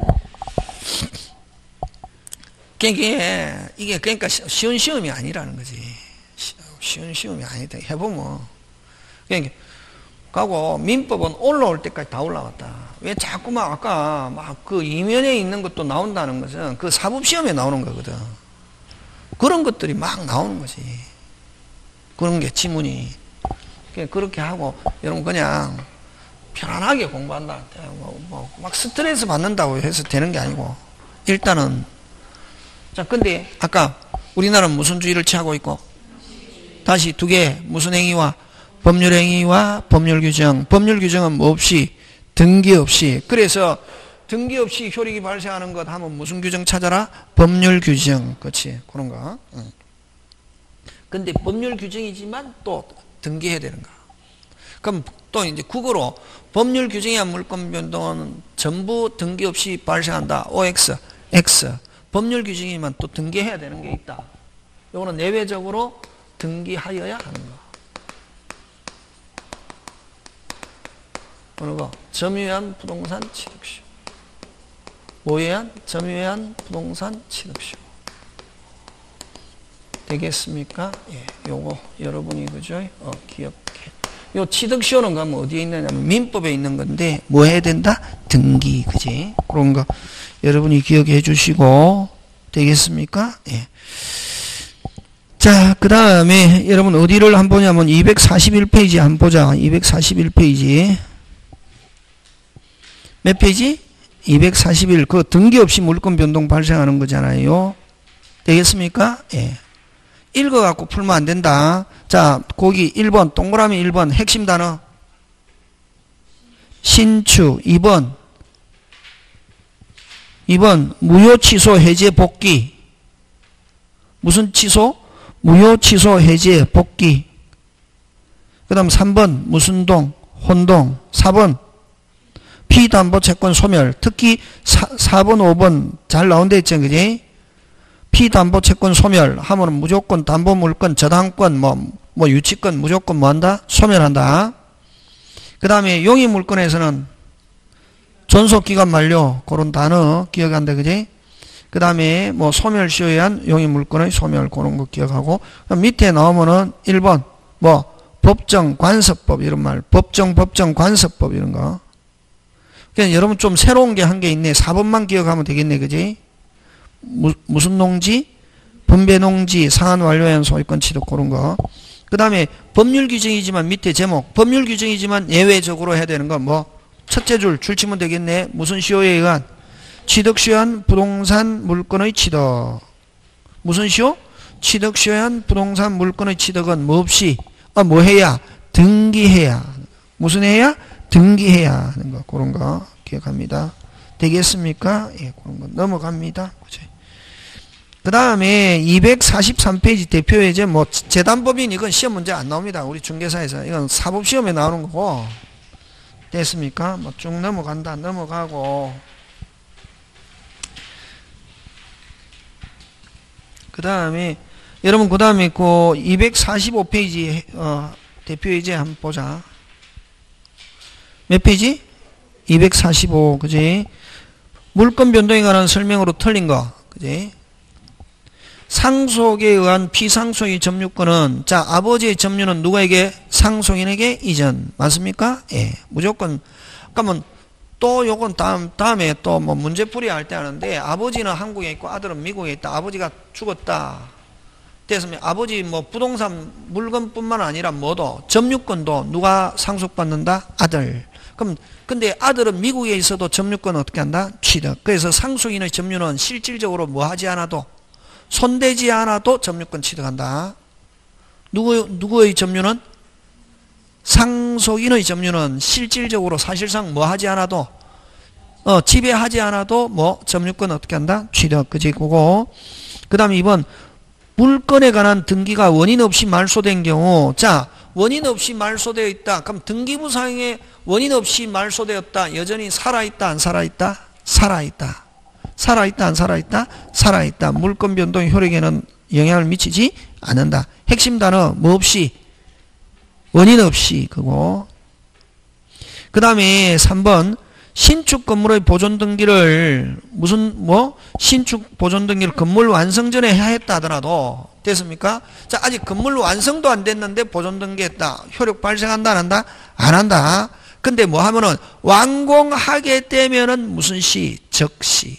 이게, 이게 그러니까 쉬운 시험이 아니라는 거지. 쉬운 시험이 아니다. 해보면. 그러니까 가고 민법은 올라올 때까지 다 올라왔다. 왜 자꾸만 아까 막 그 이면에 있는 것도 나온다는 것은 그 사법시험에 나오는 거거든. 그런 것들이 막 나오는 거지. 그런 게 지문이. 그렇게 하고 여러분 그냥 편안하게 공부한다. 뭐, 뭐, 막 스트레스 받는다고 해서 되는 게 아니고 일단은 자 근데 아까 우리나라는 무슨 주의를 취하고 있고 다시 두 개 무슨 행위와 법률행위와 법률규정. 법률규정은 뭐 없이 등기 없이. 그래서 등기 없이 효력이 발생하는 것 하면 무슨 규정 찾아라? 법률규정. 그렇지. 그런 거. 응. 근데 법률규정이지만 또 등기해야 되는 거. 그럼 또 이제 국어로 법률규정이야 물권변동은 전부 등기 없이 발생한다. 오엑스, X. 법률규정이면 또 등기해야 되는 게 있다. 요거는 내외적으로 등기하여야 하는 거. 어느 거? 점유한 부동산 취득시. 뭐에 의한? 점유에 의한 부동산 취득시. 되겠습니까? 예, 요거 여러분이 그죠? 어, 기억해. 요 취득시효는 그러면 어디에 있느냐면 민법에 있는 건데 뭐 해야 된다? 등기, 그지? 그런 거 여러분이 기억해 주시고 되겠습니까? 예. 자, 그 다음에 여러분 어디를 한번 보냐면 이백사십일 페이지 한번 보자. 이백사십일 페이지. 몇 페이지? 이백사십일. 그 등기 없이 물권 변동 발생하는 거잖아요. 되겠습니까? 예. 읽어갖고 풀면 안 된다. 자, 거기 일 번, 동그라미 일 번, 핵심 단어. 신추. 이 번. 이 번, 무효 취소 해제 복귀. 무슨 취소? 무효 취소 해제 복귀. 그 다음 삼 번, 무슨 동? 혼동. 사 번, 피담보 채권 소멸. 특히 사, 사 번, 오 번 잘 나온다 했죠, 그지? 피담보 채권 소멸 하면은 무조건 담보물권, 저당권, 뭐, 뭐 유치권 무조건 뭐 한다? 소멸한다. 그 다음에 용의물권에서는 존속기간 만료, 그런 단어 기억한다, 그지? 그 다음에 뭐 소멸시효에 의한 용의물권의 소멸, 그런 거 기억하고. 밑에 나오면은 일 번, 뭐, 법정, 관습법, 이런 말. 법정, 법정, 관습법, 이런 거. 그냥 여러분 좀 새로운 게 한 게 있네. 사 번만 기억하면 되겠네, 그지? 무, 무슨 농지? 분배 농지, 상한 완료한 소유권 취득, 그런 거. 그 다음에 법률 규정이지만 밑에 제목, 법률 규정이지만 예외적으로 해야 되는 거 뭐? 첫째 줄, 줄 치면 되겠네. 무슨 시효에 의한? 취득시효한 부동산 물건의 취득. 무슨 시효? 취득시효한 부동산 물건의 취득은 뭐 없이, 아, 뭐 해야? 등기해야. 무슨 해야? 등기해야 하는 거, 그런 거 기억합니다. 되겠습니까? 예, 그런 거 넘어갑니다. 그 다음에 이백사십삼 페이지 대표예제, 뭐 재단법인 이건 시험 문제 안 나옵니다. 우리 중개사에서 이건 사법시험에 나오는 거고. 됐습니까? 뭐 쭉 넘어간다. 넘어가고 그 다음에 여러분 그 다음에 그 이백사십오 페이지 어, 대표예제 한번 보자. 몇 페이지? 이백사십오, 그지? 물권 변동에 관한 설명으로 틀린 거, 그지? 상속에 의한 피상속의 점유권은, 자, 아버지의 점유는 누구에게? 상속인에게 이전. 맞습니까? 예. 무조건. 그러면 또 요건 다음, 다음에 또 뭐 문제풀이 할 때 하는데, 아버지는 한국에 있고 아들은 미국에 있다. 아버지가 죽었다. 됐으면 아버지 뭐 부동산 물건뿐만 아니라 뭐도, 점유권도 누가 상속받는다? 아들. 그럼 근데 아들은 미국에 있어도 점유권 어떻게 한다? 취득. 그래서 상속인의 점유는 실질적으로 뭐 하지 않아도, 손대지 않아도 점유권 취득한다. 누구, 누구의 점유는? 상속인의 점유는 실질적으로 사실상 뭐 하지 않아도, 어, 지배하지 않아도 뭐 점유권 어떻게 한다? 취득. 그지? 그거. 그 다음에 이 번, 물건에 관한 등기가 원인 없이 말소된 경우, 자, 원인 없이 말소되어 있다. 그럼 등기부상에 원인 없이 말소되었다. 여전히 살아있다, 안 살아있다? 살아있다. 살아있다, 안 살아있다? 살아있다. 물권 변동 효력에는 영향을 미치지 않는다. 핵심 단어 뭐 없이? 원인 없이. 그거. 그 다음에 삼 번, 신축 건물의 보존 등기를 무슨 뭐 신축 보존 등기를 건물 완성 전에 해야 했다 하더라도 됐습니까? 자, 아직 건물 완성도 안 됐는데 보존 등기했다. 효력 발생한다, 안 한다? 안 한다. 근데 뭐 하면은 완공하게 되면은 무슨 시? 적시.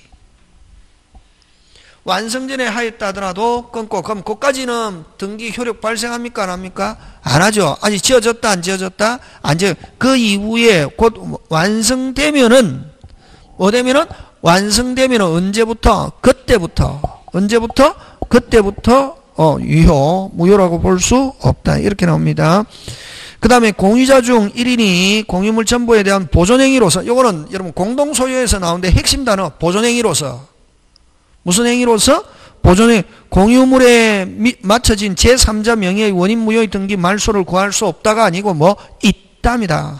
완성 전에 하였다 하더라도 끊고, 그럼 그까지는 등기 효력 발생합니까? 안 합니까? 안 하죠. 아직 지어졌다, 안 지어졌다? 안 지어. 그 이후에 곧 완성되면은, 뭐 되면은? 완성되면은 언제부터? 그때부터. 언제부터? 그때부터, 어, 유효, 무효라고 볼 수 없다. 이렇게 나옵니다. 그 다음에 공유자 중 일 인이 공유물 전부에 대한 보존행위로서, 요거는 여러분 공동소유에서 나오는데 핵심 단어, 보존행위로서. 무슨 행위로서? 보존행, 공유물에 미, 맞춰진 제삼자 명의의 원인 무효의 등기 말소를 구할 수 없다가 아니고 뭐 있답니다.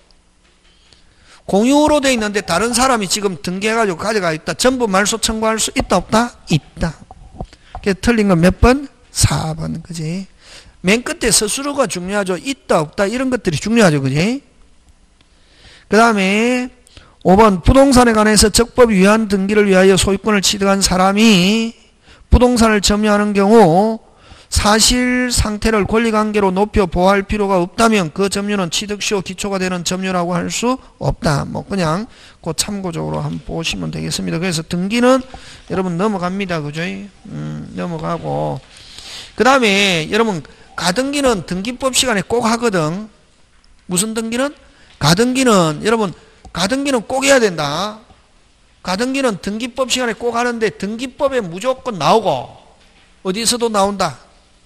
공유로 돼 있는데 다른 사람이 지금 등기해가지고 가져가 있다. 전부 말소 청구할 수 있다, 없다? 있다. 그래서 틀린 건 몇 번? 사 번. 그지? 맨 끝에 서술어가 중요하죠. 있다, 없다. 이런 것들이 중요하죠. 그지? 그 다음에 오 번, 부동산에 관해서 적법 위한 등기를 위하여 소유권을 취득한 사람이 부동산을 점유하는 경우 사실 상태를 권리관계로 높여 보호할 필요가 없다면 그 점유는 취득시효 기초가 되는 점유라고 할 수 없다. 뭐 그냥 그 참고적으로 한번 보시면 되겠습니다. 그래서 등기는 여러분 넘어갑니다. 그죠? 음, 넘어가고. 그 다음에 여러분 가등기는 등기법 시간에 꼭 하거든. 무슨 등기는? 가등기는 여러분 가등기는 꼭 해야 된다. 가등기는 등기법 시간에 꼭 하는데 등기법에 무조건 나오고 어디서도 나온다.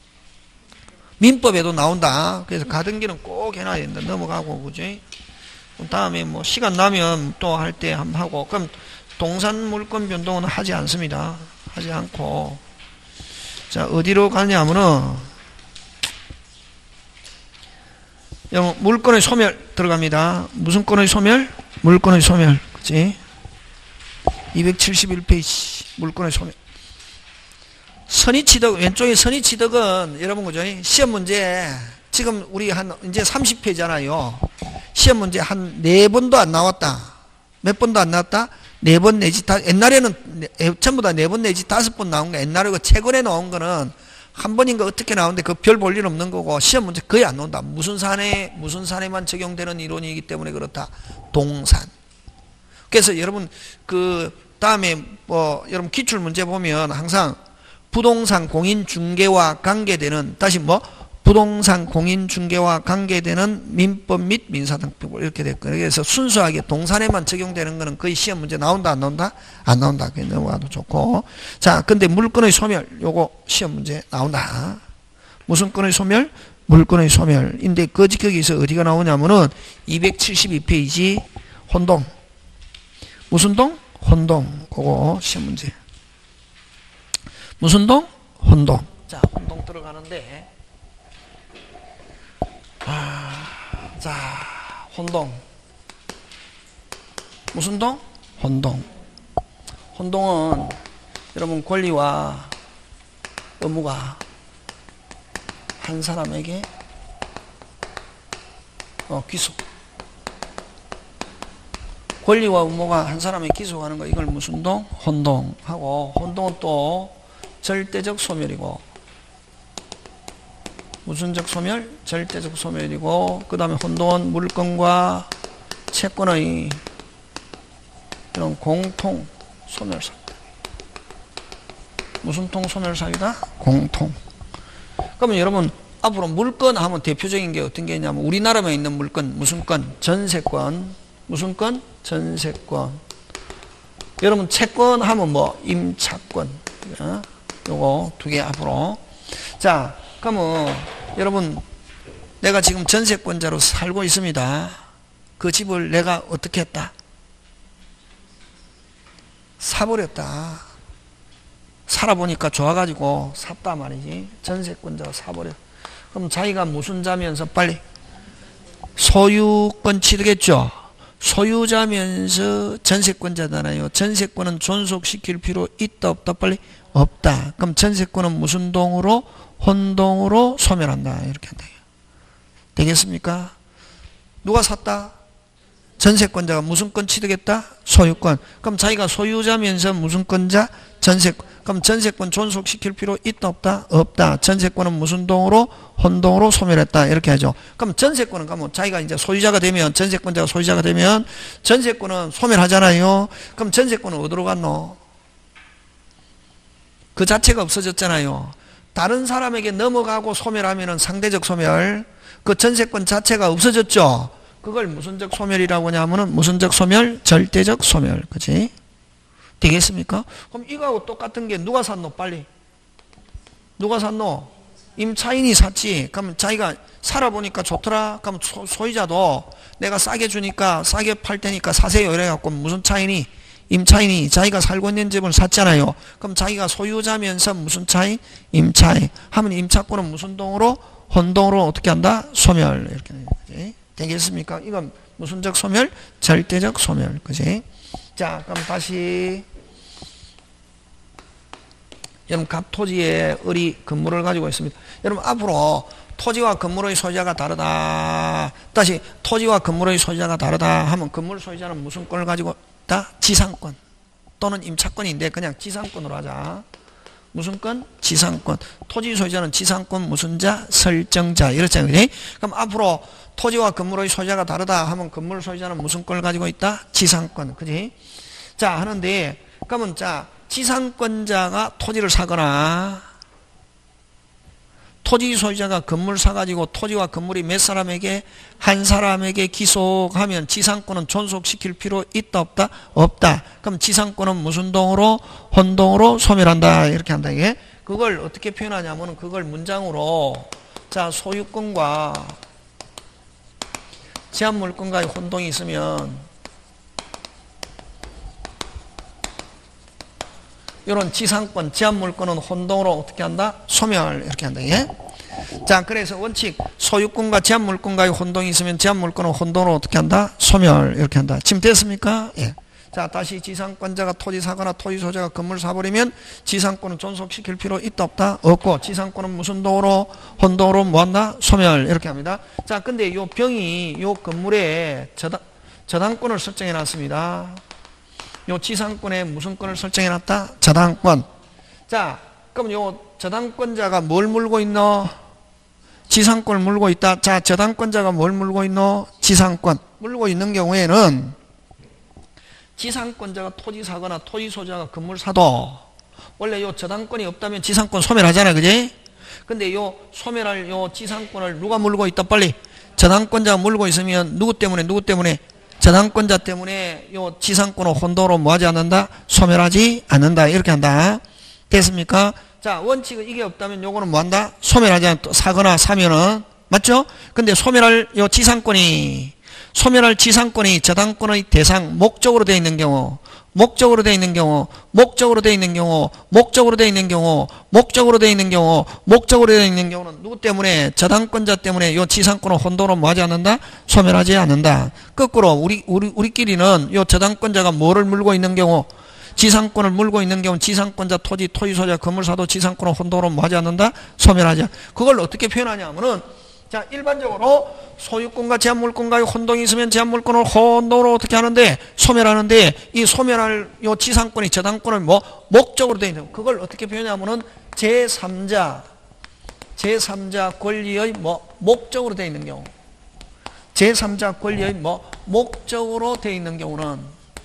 민법에도 나온다. 그래서 가등기는 꼭 해놔야 된다. 넘어가고 그지? 다음에 뭐 시간 나면 또 할 때 한번 하고. 그럼 동산 물권 변동은 하지 않습니다. 하지 않고. 자, 어디로 가냐면은 물권의 소멸 들어갑니다. 무슨 권의 소멸? 물권의 소멸. 그치? 이백칠십일 페이지. 물권의 소멸. 선의취득, 왼쪽에 선의취득은 여러분 그죠? 시험 문제, 지금 우리 한, 이제 삼십 회잖아요. 시험 문제 한 네 번도 안 나왔다. 몇 번도 안 나왔다? 네 번 내지 다, 옛날에는 전부 다 네 번 내지 다섯 번 나온 거, 옛날에 그 최근에 나온 거는 한 번인가 어떻게 나오는데 그 별 볼 일 없는 거고 시험 문제 거의 안 나온다. 무슨 산에 무슨 산에만 적용되는 이론이기 때문에 그렇다. 동산. 그래서 여러분 그 다음에 뭐 여러분 기출 문제 보면 항상 부동산 공인 중개와 관계되는 다시 뭐 부동산 공인 중개와 관계되는 민법 및 민사등법 이렇게 됐거든요. 그래서 순수하게 동산에만 적용되는 거는 거의 시험 문제 나온다 안 나온다? 안 나온다. 그게 넘어가도 좋고. 자, 근데 물권의 소멸 요거 시험 문제 나온다. 무슨 권의 소멸? 물건의 소멸인데 그 거기서 어디가 나오냐면은 이백칠십이 페이지 혼동. 무슨 동? 혼동. 그거 시험 문제. 무슨 동? 혼동. 자, 혼동 들어가는데 아, 자, 혼동. 무슨 동? 혼동. 혼동은 여러분 권리와 의무가 한 사람에게 어, 귀속. 권리와 의무가 한 사람에게 귀속하는 거 이걸 무슨 동? 혼동하고 혼동은 또 절대적 소멸이고 무슨적 소멸? 절대적 소멸이고 그 다음에 혼동은 물건과 채권의 이런 공통 소멸사유다. 무슨 통 소멸사유다? 공통. 그러면 여러분 앞으로 물건 하면 대표적인 게 어떤 게 있냐면 우리나라에 있는 물건 무슨 건? 전세권. 무슨 건? 전세권. 여러분 채권 하면 뭐? 임차권. 어? 요거 두 개 앞으로. 자, 그러면 여러분 내가 지금 전세권자로 살고 있습니다. 그 집을 내가 어떻게 했다? 사버렸다. 살아보니까 좋아가지고 샀다 말이지. 전세권자가 사버렸. 그럼 자기가 무슨 자면서 빨리 소유권 취득했죠. 소유자면서 전세권자잖아요. 전세권은 존속시킬 필요 있다 없다? 빨리 없다. 그럼 전세권은 무슨 동으로? 혼동으로 소멸한다. 이렇게 한다. 되겠습니까? 누가 샀다? 전세권자가 무슨 권 취득했다? 소유권. 그럼 자기가 소유자면서 무슨 권자? 전세권. 그럼 전세권 존속시킬 필요 있다 없다? 없다. 전세권은 무슨 동으로? 혼동으로 소멸했다. 이렇게 하죠. 그럼 전세권은 그러면 자기가 이제 소유자가 되면 전세권자가 소유자가 되면 전세권은 소멸하잖아요. 그럼 전세권은 어디로 갔노? 그 자체가 없어졌잖아요. 다른 사람에게 넘어가고 소멸하면은 상대적 소멸. 그 전세권 자체가 없어졌죠. 그걸 무슨적 소멸이라고 하냐면은 무슨적 소멸? 절대적 소멸. 그치? 되겠습니까? 그럼 이거하고 똑같은 게 누가 샀노? 빨리. 누가 샀노? 임차인이 샀지. 그럼 자기가 살아보니까 좋더라. 그럼 소, 소유자도 내가 싸게 주니까 싸게 팔 테니까 사세요. 이래갖고 무슨 차인이? 임차인이 자기가 살고 있는 집을 샀잖아요. 그럼 자기가 소유자면서 무슨 차인? 임차인. 하면 임차권은 무슨 동으로? 혼동으로 어떻게 한다? 소멸. 이렇게 되지. 되겠습니까? 이건 무슨적 소멸? 절대적 소멸. 그지? 자, 그럼 다시 여러분 갑 토지의 을이 건물을 가지고 있습니다. 여러분 앞으로 토지와 건물의 소유자가 다르다. 다시 토지와 건물의 소유자가 다르다 하면 건물 소유자는 무슨 권을 가지고 있다? 지상권 또는 임차권인데 그냥 지상권으로 하자. 무슨 권? 지상권. 토지 소유자는 지상권 무슨 자? 설정자. 이렇잖아요. 그럼 앞으로 토지와 건물의 소유자가 다르다 하면 건물 소유자는 무슨 권을 가지고 있다? 지상권. 그지? 자, 하는데, 그러면 자, 지상권자가 토지를 사거나, 토지 소유자가 건물 사가지고 토지와 건물이 몇 사람에게, 한 사람에게 기속하면 지상권은 존속시킬 필요 있다, 없다? 없다. 그럼 지상권은 무슨 동으로? 혼동으로 소멸한다. 이렇게 한다, 이게. 그걸 어떻게 표현하냐면, 그걸 문장으로, 자, 소유권과 제한물권과의 혼동이 있으면, 이런 지상권, 제한물권은 혼동으로 어떻게 한다? 소멸. 이렇게 한다. 예? 자, 그래서 원칙, 소유권과 제한물권과의 혼동이 있으면 제한물권은 혼동으로 어떻게 한다? 소멸. 이렇게 한다. 지금 됐습니까? 예. 자, 다시 지상권자가 토지 사거나 토지 소유자가 건물 사버리면 지상권은 존속시킬 필요 있다, 없다? 없고, 지상권은 무슨 동으로? 혼동으로 뭐 한다? 소멸. 이렇게 합니다. 자, 근데 요 병이 요 건물에 저당, 저당권을 설정해 놨습니다. 요 지상권에 무슨 권을 설정해 놨다? 저당권. 자, 그럼 요 저당권자가 뭘 물고 있노? 지상권을 물고 있다. 자, 저당권자가 뭘 물고 있노? 지상권. 물고 있는 경우에는 지상권자가 토지 사거나 토지 소유자가 건물 사도 원래 요 저당권이 없다면 지상권 소멸하잖아. 그지? 근데 요 소멸할 요 지상권을 누가 물고 있다? 빨리. 저당권자가 물고 있으면 누구 때문에? 누구 때문에? 저당권자 때문에 요 지상권을 혼동으로 뭐하지 않는다? 소멸하지 않는다. 이렇게 한다. 됐습니까? 자, 원칙은 이게 없다면 요거는 뭐한다? 소멸하지 않는다. 사거나 사면은 맞죠? 근데 소멸할 요 지상권이 소멸할 지상권이 저당권의 대상 목적으로 되어 있는 경우, 목적으로 되어 있는 경우, 목적으로 되어 있는 경우, 목적으로 되어 있는 경우, 목적으로 되어 있는 경우, 목적으로 되어 있는 경우는 누구 때문에? 저당권자 때문에 요 지상권은 혼돈으로 뭐하지 않는다? 소멸하지 않는다. 거꾸로 우리 우리 우리끼리는 요 저당권자가 뭐를 물고 있는 경우? 지상권을 물고 있는 경우 지상권자, 토지, 토지소유자, 건물사도 지상권을 혼돈으로 뭐하지 않는다? 소멸하지 않는다. 그걸 어떻게 표현하냐면은 자, 일반적으로 소유권과 제한물권과의 혼동이 있으면 제한물권을 혼동으로 어떻게 하는데? 소멸하는데, 이 소멸할 요 지상권이 저당권을 뭐? 목적으로 되어 있는, 그걸 어떻게 표현하면은 제삼자, 제삼자 권리의 뭐? 목적으로 되어 있는 경우. 제삼자 권리의 뭐? 목적으로 되어 있는 경우는,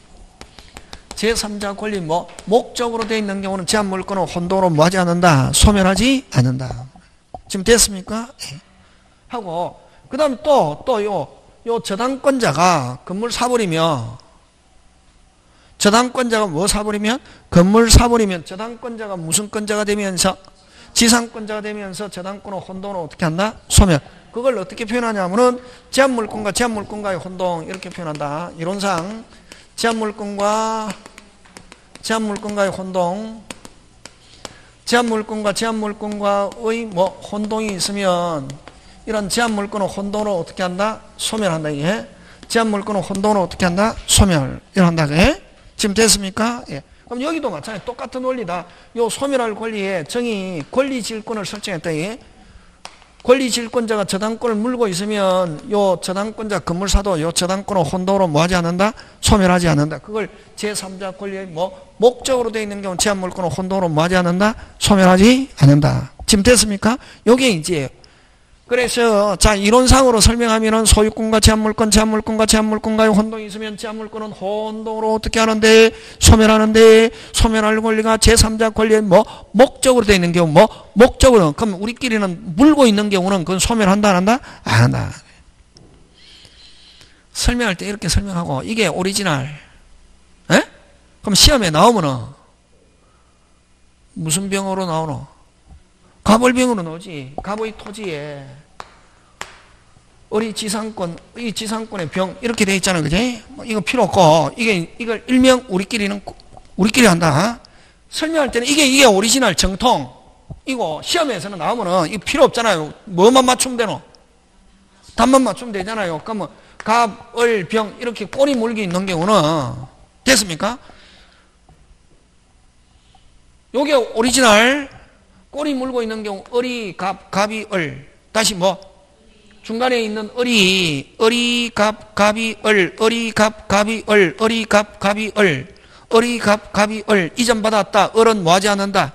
제삼자 권리 뭐? 목적으로 되어 있는 경우는 제한물권을 혼동으로 뭐 하지 않는다? 소멸하지 않는다. 지금 됐습니까? 예. 하고, 그 다음에 또, 또 요, 요 저당권자가 건물 사버리면, 저당권자가 뭐 사버리면? 건물 사버리면 저당권자가 무슨 권자가 되면서? 지상권자가 되면서 저당권의 혼동을 어떻게 한다? 소멸. 그걸 어떻게 표현하냐면은 제한물권과 제한물권과의 혼동 이렇게 표현한다. 이론상 제한물권과 제한물권과의 혼동, 제한물권과 제한물권과의 뭐 혼동이 있으면 이런 제한물권의 혼동을 어떻게 한다? 소멸한다. 이게 제한물권의 혼동을 어떻게 한다? 소멸. 이런다. 예? 지금 됐습니까? 예. 그럼 여기도 마찬가지 똑같은 원리다. 요 소멸할 권리에 정의 권리질권을 설정했다. 예? 권리질권자가 저당권을 물고 있으면 요 저당권자 건물사도 요 저당권을 혼동으로 뭐하지 않는다? 소멸하지 않는다. 그걸 제삼자 권리의 뭐 목적으로 되어 있는 경우 제한물권을 혼동으로 뭐하지 않는다? 소멸하지 않는다. 지금 됐습니까? 요게 이제 그래서 자 이론상으로 설명하면은 소유권과 제한물권, 제한물권과 제한물권과의 혼동이 있으면 제한물권은 혼동으로 어떻게 하는데? 소멸하는데, 소멸할 권리가 제삼자 권리의 뭐 목적으로 되어 있는 경우 뭐 목적으로, 그럼 우리끼리는 물고 있는 경우는 그건 소멸한다 안 한다? 안 한다. 설명할 때 이렇게 설명하고 이게 오리지널. 에? 그럼 시험에 나오면은 무슨 병으로 나오노? 갑을병으로 나오지. 갑의 토지에 어리 지상권, 이 지상권의 병 이렇게 돼 있잖아, 그지? 이거 필요 없고 이게 이걸 일명 우리끼리는 우리끼리 한다. 설명할 때는 이게 이게 오리지널 정통. 이거 시험에서는 나오면은 이거 필요 없잖아요. 뭐만 맞추면 되노? 답만 맞추면 되잖아요. 그러면 갑, 을, 병 이렇게 꼬리 물기 있는 경우는 됐습니까? 요게 오리지널. 꼬리 물고 있는 경우 어리, 갑, 갑이, 얼. 다시 뭐? 중간에 있는 어리, 어리, 갑, 갑이, 얼. 어리, 갑, 갑이, 얼. 어리, 갑, 갑이, 얼. 어리, 갑, 갑이, 얼. 이전 받았다. 얼은 뭐하지 않는다?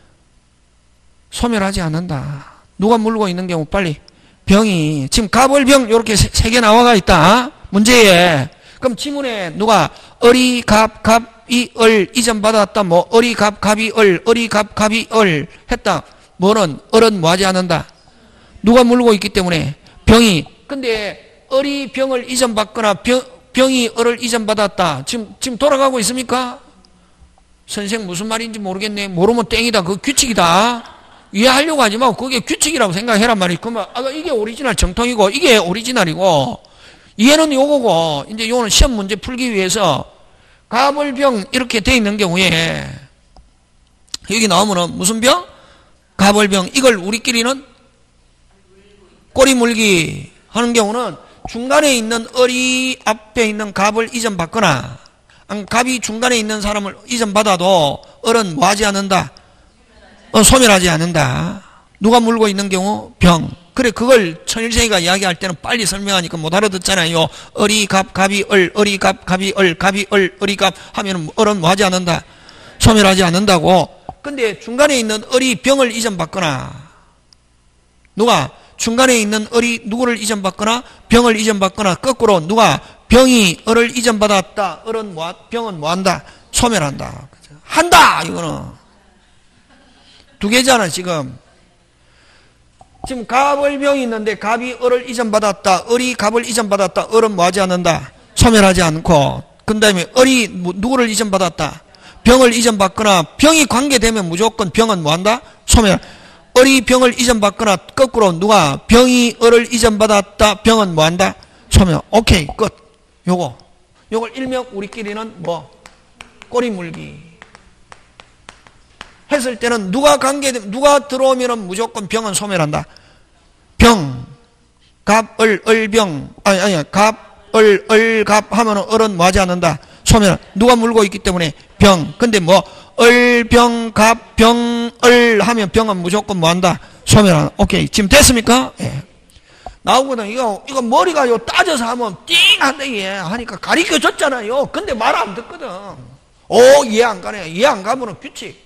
소멸하지 않는다. 누가 물고 있는 경우 빨리. 병이 지금 갑, 얼, 병 이렇게 세 개 나와가 있다. 문제에. 그럼 지문에 누가 어리, 갑, 갑, 이, 얼, 이전 받았다. 뭐, 어리, 갑, 갑이, 얼, 어리, 갑, 갑이, 얼 했다. 뭐는, 얼은 뭐 하지 않는다. 누가 물고 있기 때문에. 병이. 근데, 어리, 병을 이전 받거나, 병, 병이 얼을 이전 받았다. 지금, 지금 돌아가고 있습니까? 선생 무슨 말인지 모르겠네. 모르면 땡이다. 그거 규칙이다. 이해하려고 하지 말고, 그게 규칙이라고 생각해란 말이야. 그러면, 아, 이게 오리지널 정통이고, 이게 오리지널이고, 이해는 요거고, 이제 요거는 시험 문제 풀기 위해서, 갑을병 이렇게 돼 있는 경우에 여기 나오면은 무슨 병? 갑을병. 이걸 우리끼리는 꼬리 물기 하는 경우는 중간에 있는 어리 앞에 있는 갑을 이전 받거나 갑이 중간에 있는 사람을 이전 받아도 얼은 뭐 하지 않는다? 어, 소멸하지 않는다. 누가 물고 있는 경우? 병. 그래, 그걸 천일생이가 이야기할 때는 빨리 설명하니까 못 알아듣잖아요. 어리, 갑, 갑이, 얼, 어리, 갑, 갑이, 얼, 갑이, 얼, 어리, 갑 하면 얼은 뭐 하지 않는다? 소멸하지 않는다고. 근데 중간에 있는 어리, 병을 이전받거나, 누가 중간에 있는 어리, 누구를 이전받거나, 병을 이전받거나, 거꾸로 누가 병이 얼을 이전받았다. 얼은 뭐, 병은 뭐 한다? 소멸한다. 한다! 이거는. 두 개잖아, 지금. 지금 갑을병이 있는데 갑이 얼을 이전받았다. 얼이 갑을 이전받았다. 얼은 뭐 하지 않는다? 소멸하지 않고. 그 다음에 얼이 누구를 이전받았다? 병을 이전받거나 병이 관계되면 무조건 병은 뭐 한다? 소멸. 을이 병을 이전받거나 거꾸로 누가 병이 을을 이전받았다. 병은 뭐한다? 소멸. 오케이 끝. 요거 요걸 일명 우리끼리는 뭐 꼬리 물기 했을 때는 누가 관계 누가 들어오면은 무조건 병은 소멸한다. 병 갑 을 을병 아니 아니 갑 을 을갑 하면은 을은 뭐하지 않는다. 소멸. 누가 물고 있기 때문에 병. 근데 뭐 을병 갑 병 을 하면 병은 무조건 뭐한다. 소멸한다. 오케이 지금 됐습니까? 예. 나오거든. 이거 이거 머리가 요 따져서 하면 띵 한다 얘 하니까 가르쳐 줬잖아요. 근데 말 안 듣거든. 오 이해 안 가네. 이해 안 가면은 규칙.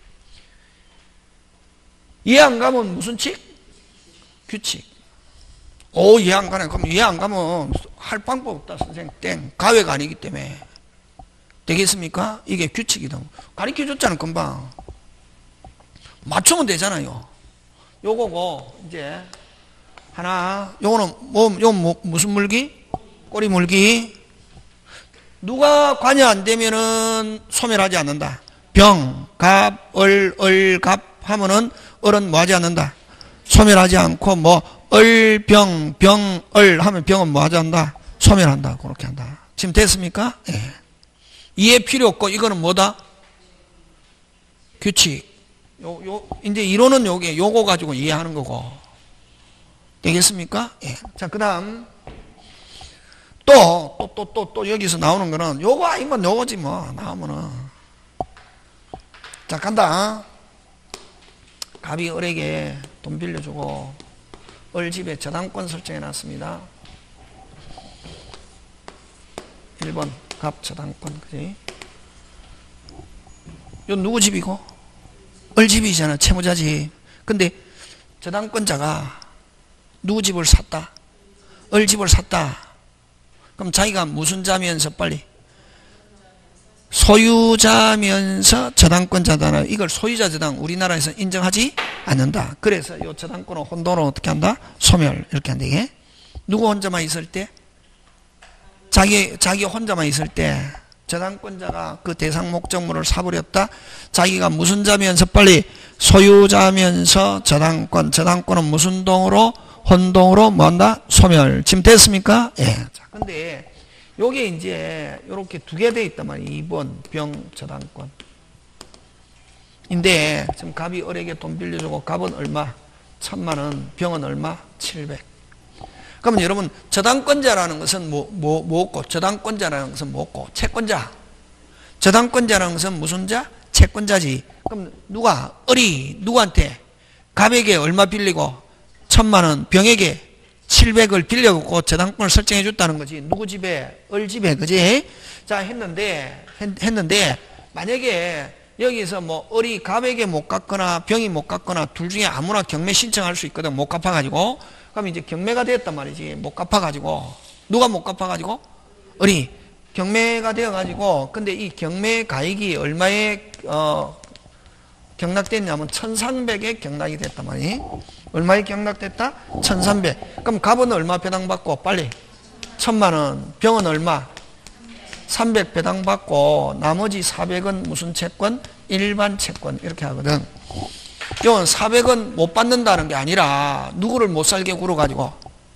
이해 안 가면 무슨 칙? 규칙. 오 이해 안 가네. 그럼 이해 안 가면 할 방법 없다 선생님. 땡. 가외가 아니기 때문에. 되겠습니까? 이게 규칙이다. 가르쳐 줬잖아 금방. 맞추면 되잖아요. 요거고 이제 하나 요거는 뭐, 요 뭐, 무슨 물기? 꼬리 물기. 누가 관여 안 되면은 소멸하지 않는다. 병, 갑, 을, 을, 갑 하면은 을은 뭐 하지 않는다. 소멸하지 않고 뭐 을, 병, 병, 을 하면 병은 뭐 하지 않는다. 소멸한다. 그렇게 한다. 지금 됐습니까? 예. 이해 필요 없고 이거는 뭐다? 규칙. 요, 요, 이제 이론은 요게, 요거 가지고 이해하는 거고. 되겠습니까? 예. 자, 그 다음. 또, 또, 또, 또, 또, 여기서 나오는 거는 요거 아니면 요거지 뭐, 나오면은. 자, 간다. 갑이 을에게 돈 빌려주고, 을 집에 저당권 설정해 놨습니다. 일 번. 갑 저당권, 그지? 요 누구 집이고? 을 집이잖아, 채무자 집. 근데 저당권자가 누구 집을 샀다? 을 집을 샀다. 그럼 자기가 무슨 자면서 빨리? 소유자면서 저당권자다. 이걸 소유자 저당 우리나라에서 인정하지 않는다. 그래서 요 저당권을 혼돈으로 어떻게 한다? 소멸. 이렇게 한다, 이게. 누구 혼자만 있을 때? 자기, 자기 혼자만 있을 때 저당권자가 그 대상 목적물을 사버렸다. 자기가 무슨 자면서 빨리 소유자면서 저당권. 저당권은 무슨 동으로? 혼동으로 뭐한다? 소멸. 지금 됐습니까? 예. 자, 근데 요게 이제 요렇게 두 개 돼 있단 말이에요. 이 번 병 저당권. 인데 지금 갑이 을에게 돈 빌려주고 갑은 얼마? 천만 원. 병은 얼마? 칠백. 그러면 여러분 저당권자라는 것은 뭐, 뭐, 뭐고 저당권자라는 것은 뭐고 채권자. 저당권자라는 것은 무슨 자? 채권자지. 그럼 누가? 을이 누구한테? 갑에게 얼마 빌리고? 천만 원. 병에게 칠백을 빌려갖고 저당권을 설정해 줬다는 거지. 누구 집에? 을 집에. 그지? 자, 했는데, 했, 했는데, 만약에 여기서 뭐 을이 갑에게 못 갚거나 병이 못 갚거나 둘 중에 아무나 경매 신청할 수 있거든. 못 갚아가지고. 그럼 이제 경매가 되었단 말이지. 못 갚아가지고. 누가 못 갚아가지고? 을이. 경매가 되어가지고. 근데 이 경매 가액이 얼마에, 어, 경락됐냐면 천삼백에 경락이 됐단 말이지. 얼마에 경락됐다? 천삼백. 그럼 갑은 얼마 배당받고? 빨리. 천만 원. 병은 얼마? 삼백 배당받고 나머지 사백은 무슨 채권? 일반 채권. 이렇게 하거든. 이건 사백은 못 받는다는 게 아니라 누구를 못 살게 굴어가지고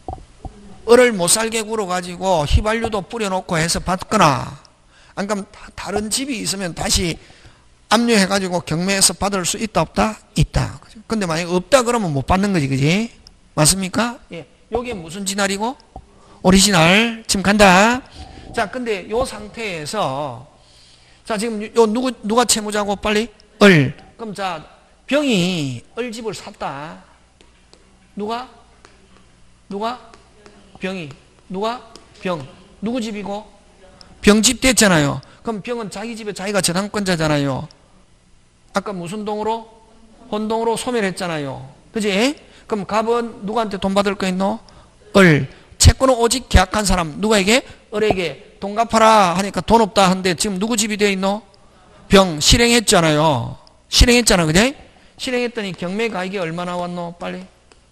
을을 못 살게 굴어가지고 휘발유도 뿌려놓고 해서 받거나 안 그러면 다른 집이 있으면 다시 압류해가지고 경매에서 받을 수 있다 없다? 있다. 근데 만약에 없다 그러면 못 받는 거지. 그지? 맞습니까? 예. 요게 무슨 진할이고? 오리지널. 지금 간다. 자, 근데 요 상태에서 자, 지금 요 누구 누가 채무자고 빨리? 을. 그럼 자, 병이 을집을 샀다. 누가? 누가? 병이. 누가? 병. 누구 집이고? 병집 됐잖아요. 그럼 병은 자기 집에 자기가 저당권자잖아요. 아까 무슨 동으로? 혼동으로 소멸했잖아요. 그지? 그럼 갑은 누구한테 돈 받을 거 있노? 을. 채권은 오직 계약한 사람. 누구에게? 을에게. 돈 갚아라 하니까 돈 없다 하는데 지금 누구 집이 되어 있노? 병. 실행했잖아요. 실행했잖아. 그지? 실행했더니 경매 가액이 얼마 나왔노? 빨리.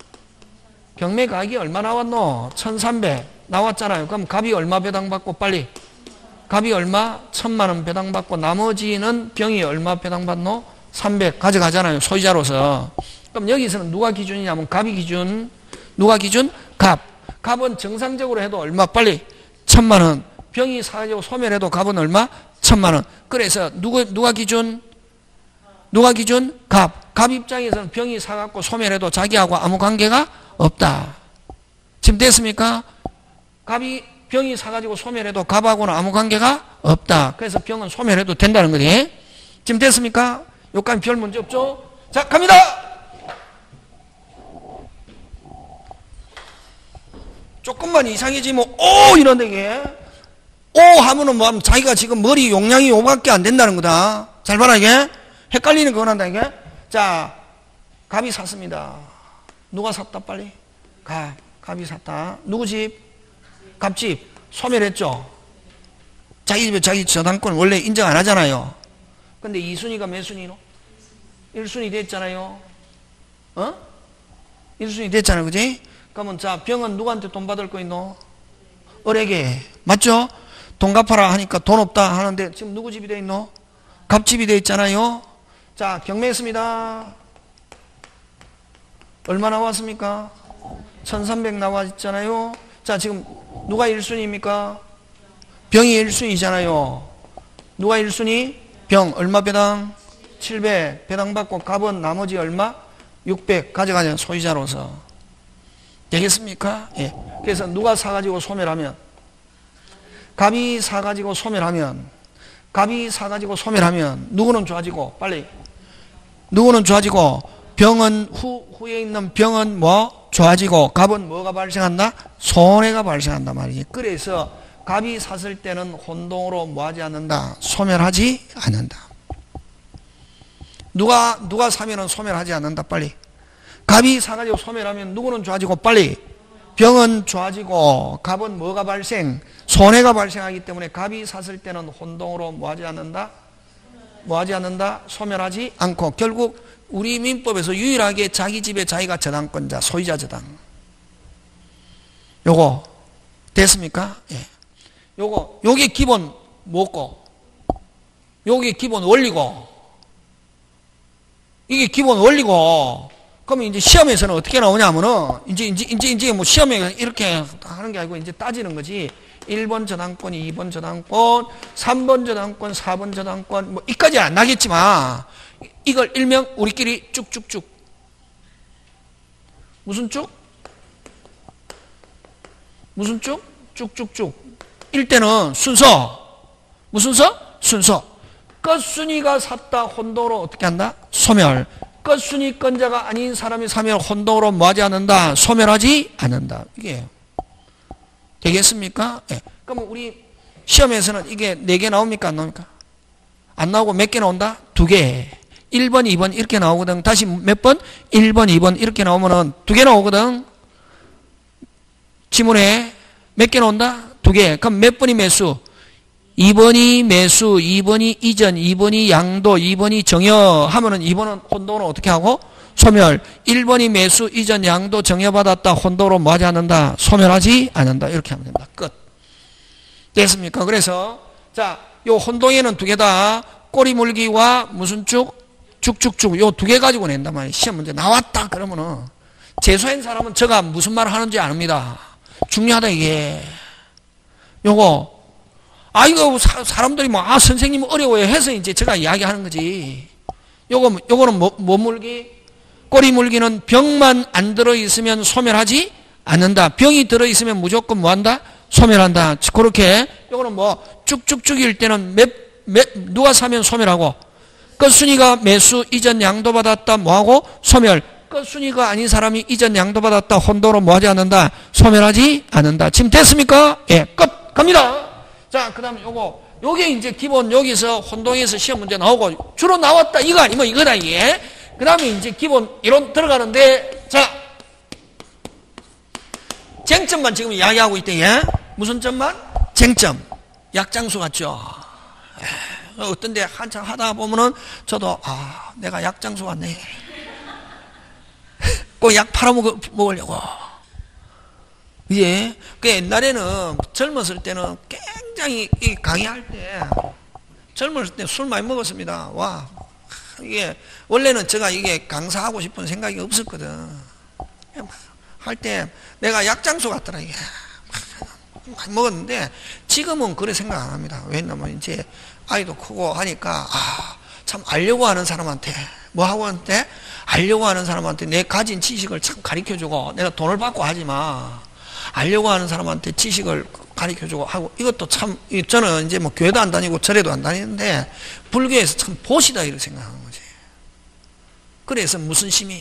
경매 가액이 얼마 나왔노? 천삼백 나왔잖아요. 그럼 갑이 얼마 배당받고 빨리. 갑이 얼마? 천만 원 배당받고 나머지는 병이 얼마 배당받노? 삼백 가져가잖아요. 소유자로서. 그럼 여기서는 누가 기준이냐면 값이 기준. 누가 기준? 값. 값은 정상적으로 해도 얼마? 빨리 천만 원. 병이 사가지고 소멸해도 값은 얼마? 천만 원. 그래서 누구, 누가 기준? 누가 기준? 값. 값 입장에서는 병이 사갖고 소멸해도 자기하고 아무 관계가 없다. 지금 됐습니까? 값이 병이 사가지고 소멸해도 값하고는 아무 관계가 없다. 그래서 병은 소멸해도 된다는 거지. 지금 됐습니까? 여기까지 별 문제 없죠? 자, 갑니다! 조금만 이상해지면 오 이런데 이게 오 하면은 뭐 하면 자기가 지금 머리 용량이 요밖에 안 된다는 거다. 잘 봐라 이게. 헷갈리는 거 한다 이게. 자, 갑이 샀습니다. 누가 샀다 빨리? 갑. 갑이 샀다. 누구 집? 갑집. 소멸했죠. 자기 집에 자기 저당권 원래 인정 안 하잖아요. 근데 이 순위가 몇 순위로? 일 순위 됐잖아요. 어? 일 순위 됐잖아 그지? 그러면 자 병은 누구한테 돈 받을 거 있노? 을에게. 맞죠? 돈 갚아라 하니까 돈 없다 하는데 지금 누구 집이 돼 있노? 갑집이 돼 있잖아요. 자 경매했습니다. 얼마 나왔습니까? 천삼백 나와 있잖아요. 자 지금 누가 일 순위입니까? 병이 일 순위잖아요. 누가 일 순위? 병. 얼마 배당? 칠백. 배당 받고 갑은 나머지 얼마? 육백 가져가냐 소유자로서. 되겠습니까? 예. 그래서 누가 사가지고 소멸하면 갑이 사가지고 소멸하면 갑이 사가지고 소멸하면 누구는 좋아지고 빨리 누구는 좋아지고 병은 후, 후에 있는 병은 뭐? 좋아지고 갑은 뭐가 발생한다? 손해가 발생한다 말이지. 그래서 갑이 샀을 때는 혼동으로 뭐하지 않는다? 소멸하지 않는다. 누가 누가 사면은 소멸하지 않는다 빨리. 갑이 사가지고 소멸하면 누구는 좋아지고 빨리 병은 좋아지고 갑은 뭐가 발생? 손해가 발생하기 때문에 갑이 샀을 때는 혼동으로 뭐하지 않는다? 뭐하지 않는다? 소멸하지 않고 결국 우리 민법에서 유일하게 자기 집에 자기가 저당권자 소유자 저당 요거 됐습니까? 예. 요거 요게 기본 뭐고 요게 기본 원리고 이게 기본 원리고 그러면 이제 시험에서는 어떻게 나오냐면은, 이제, 이제, 이제, 이제 뭐 시험에 이렇게 하는 게 아니고 이제 따지는 거지. 일 번 저당권, 이 번 저당권, 삼 번 저당권, 사 번 저당권, 뭐, 이까지 안 나겠지만, 이걸 일명 우리끼리 쭉쭉쭉. 무슨 쭉? 무슨 쭉? 쭉쭉쭉. 일 때는 순서. 무슨 서? 순서. 끝순위가 샀다, 혼도로 어떻게 한다? 소멸. 끝순위권자가 아닌 사람이 사면 혼동으로 뭐하지 않는다? 소멸하지 않는다. 이게 되겠습니까? 예. 그러면 우리 시험에서는 이게 네 개 나옵니까? 안 나옵니까? 안 나오고 몇 개 나온다? 두 개. 일 번, 이 번 이렇게 나오거든. 다시 몇 번? 일 번, 이 번 이렇게 나오면은 두 개 나오거든. 지문에 몇 개 나온다? 두 개. 그럼 몇 번이 매수? 이 번이 매수, 이 번이 이전, 이 번이 양도, 이 번이 정여 하면은 이 번은 혼동으로 어떻게 하고? 소멸. 일 번이 매수, 이전, 양도, 정여받았다. 혼동으로 뭐 하지 않는다? 소멸하지 않는다. 이렇게 하면 된다. 끝. 됐습니까? 그래서 자, 요 혼동에는 두 개다. 꼬리 물기와 무슨 쭉? 쭉쭉쭉. 요 두 개 가지고 낸단 말이에요. 시험 문제 나왔다. 그러면은 재수한 사람은 저가 무슨 말을 하는지 압니다. 중요하다 이게. 요거 아, 이거, 사, 사람들이 뭐, 아, 선생님 어려워요 해서 이제 제가 이야기하는 거지. 요거, 요거는 뭐, 뭐 물기? 꼬리 물기는 병만 안 들어있으면 소멸하지 않는다. 병이 들어있으면 무조건 뭐 한다? 소멸한다. 그렇게, 요거는 뭐, 쭉쭉쭉일 때는 몇, 몇, 누가 사면 소멸하고, 끝순위가 매수, 이전 양도받았다, 뭐하고? 소멸. 끝순위가 아닌 사람이 이전 양도받았다, 혼도로 뭐 하지 않는다? 소멸하지 않는다. 지금 됐습니까? 예, 끝! 갑니다! 자, 그 다음에 요거, 요게 이제 기본 여기서 혼동에서 시험 문제 나오고, 주로 나왔다, 이거 아니면 이거다, 이게. 그 다음에 이제 기본 이론 들어가는데, 자, 쟁점만 지금 이야기하고 있대, 예? 무슨 점만? 쟁점. 약장수 같죠? 에이, 어떤 데 한참 하다 보면은, 저도, 아, 내가 약장수 같네. 꼭 약 팔아먹으려고. 예. 그 옛날에는 젊었을 때는 굉장히 이 강의할 때 젊었을 때 술 많이 먹었습니다. 와, 이게 원래는 제가 이게 강사하고 싶은 생각이 없었거든. 할 때 내가 약장수 같더라 이게. 많이 먹었는데 지금은 그래 생각 안 합니다. 왜냐면 이제 아이도 크고 하니까 아, 참 알려고 하는 사람한테 뭐 하고 하는데 알려고 하는 사람한테 내 가진 지식을 참 가르쳐주고 내가 돈을 받고 하지마. 알려고 하는 사람한테 지식을 가르쳐주고 하고 이것도 참 저는 이제 뭐 교회도 안 다니고 절에도 안 다니는데 불교에서 참 보시다 이렇게 생각하는 거지. 그래서 무슨 심이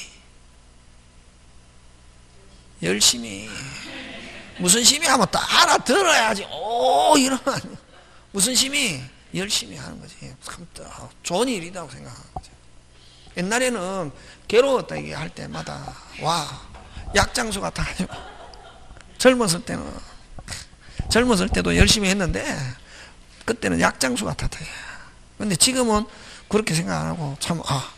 열심히 무슨 심이 하면 딱 알아들어야지. 오 이러면 무슨 심이 열심히 하는 거지. 참 좋은 일이라고 생각하는 거지. 옛날에는 괴로웠다 이게 할 때마다 와 약장수 같아가지고 젊었을 때는 젊었을 때도 열심히 했는데 그때는 약장수 같았다. 근데 지금은 그렇게 생각 안 하고 참 아,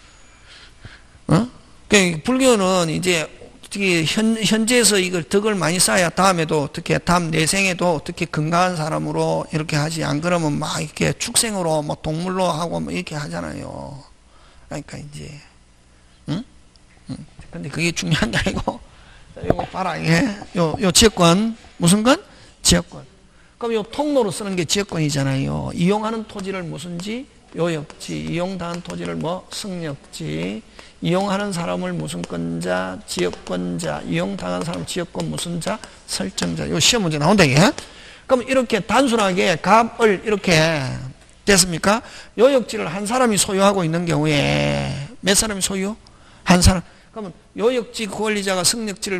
어? 그 불교는 이제 어떻게 현, 현재에서 이걸 덕을 많이 쌓아야 다음에도 어떻게 다음 내생에도 어떻게 건강한 사람으로 이렇게 하지. 안 그러면 막 이렇게 축생으로 뭐 동물로 하고 뭐 이렇게 하잖아요. 그러니까 이제 응? 응. 근데 그게 중요한 게 아니고 이거 봐라 이게 요, 요 지역권 무슨 건? 지역권. 그럼 요 통로로 쓰는 게 지역권이잖아요. 이용하는 토지를 무슨지? 요역지. 이용당한 토지를 뭐? 승역지. 이용하는 사람을 무슨 건자? 지역권자. 이용당한 사람 지역권 무슨 자? 설정자. 요 시험 문제 나온다 이게. 그럼 이렇게 단순하게 값을 이렇게 됐습니까? 요역지를 한 사람이 소유하고 있는 경우에 몇 사람이 소유? 한 사람. 그러면 요역지 권리자가 승역지를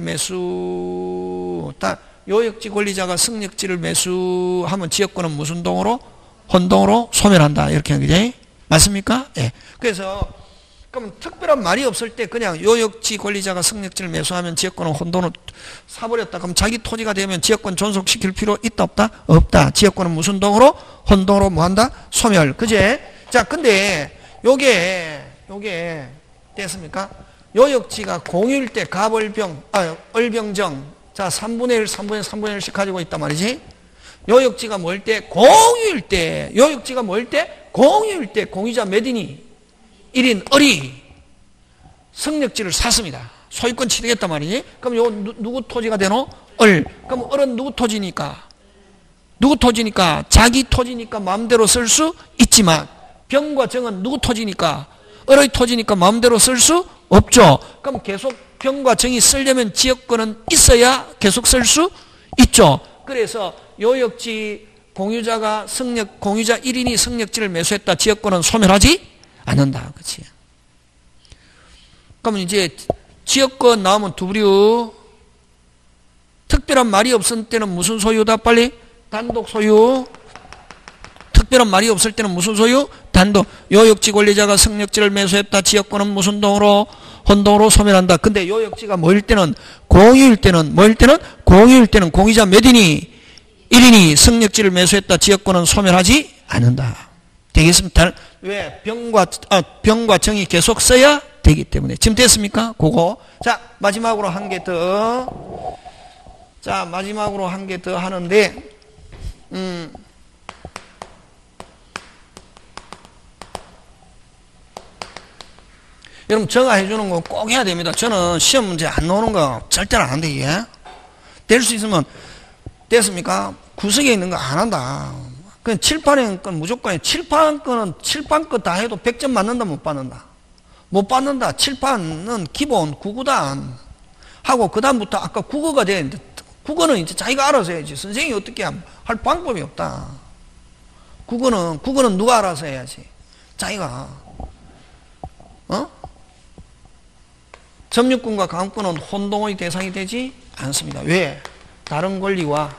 매수. 다 요역지 권리자가 승역지를 매수하면 지역권은 무슨 동으로? 혼동으로 소멸한다. 이렇게 하는 거지. 맞습니까? 예. 그래서 그럼 특별한 말이 없을 때 그냥 요역지 권리자가 승역지를 매수하면 지역권은 혼돈을 사버렸다. 그럼 자기 토지가 되면 지역권 존속시킬 필요 있다 없다? 없다. 지역권은 무슨 동으로? 혼동으로 뭐한다? 소멸. 그제? 자, 근데 요게 요게 됐습니까? 요역지가 공유일 때 갑을병, 아, 을병정. 자, 삼분의 일, 삼분의 일, 삼분의 일씩 가지고 있단 말이지. 요역지가 뭐일 때? 공유일 때. 요역지가 뭐일 때? 공유일 때. 공유자 몇 인이? 일 인 을이 승역지를 샀습니다. 소유권 취득했단 말이지. 그럼 요 누, 누구 토지가 되노? 을. 그럼 을은 누구 토지니까? 누구 토지니까? 자기 토지니까 마음대로 쓸 수 있지만 병과 정은 누구 토지니까? 을의 토지니까 마음대로 쓸 수 없죠. 그럼 계속 병과 정이 쓰려면 지역권은 있어야 계속 쓸 수 있죠. 그래서 요역지 공유자가 승역, 공유자 일 인이 승역지를 매수했다. 지역권은 소멸하지 않는다. 그치? 그러면 이제 지역권 나오면 두 부류. 특별한 말이 없을 때는 무슨 소유다? 빨리. 단독 소유. 특별한 말이 없을 때는 무슨 소유? 단독. 요역지 권리자가 승역지를 매수했다. 지역권은 무슨 동으로? 혼동으로 소멸한다. 근데 요역지가 뭐일 때는? 공유일 때는 뭐일 때는? 공유일 때는 공유자 몇 인이? 일 인이 승역지를 매수했다. 지역권은 소멸하지 않는다. 되겠습니까? 왜? 병과, 아, 병과 정이 계속 써야 되기 때문에. 지금 됐습니까? 그거. 자, 마지막으로 한 개 더. 자, 마지막으로 한 개 더 하는데, 음, 여러분, 제가 해주는 거 꼭 해야 됩니다. 저는 시험 문제 안 나오는 거 절대로 안 돼, 이게. 될 수 있으면, 됐습니까? 구석에 있는 거 안 한다. 그 칠판에 건 무조건, 칠판 거는, 칠판 거 다 해도 백 점 맞는다, 못 받는다? 못 받는다. 칠판은 기본 구구단 하고, 그다음부터 아까 국어가 되는데, 국어는 이제 자기가 알아서 해야지. 선생님이 어떻게 할 방법이 없다. 국어는, 국어는 누가 알아서 해야지? 자기가. 어? 점유권과 가음권은 혼동의 대상이 되지 않습니다. 왜? 다른 권리와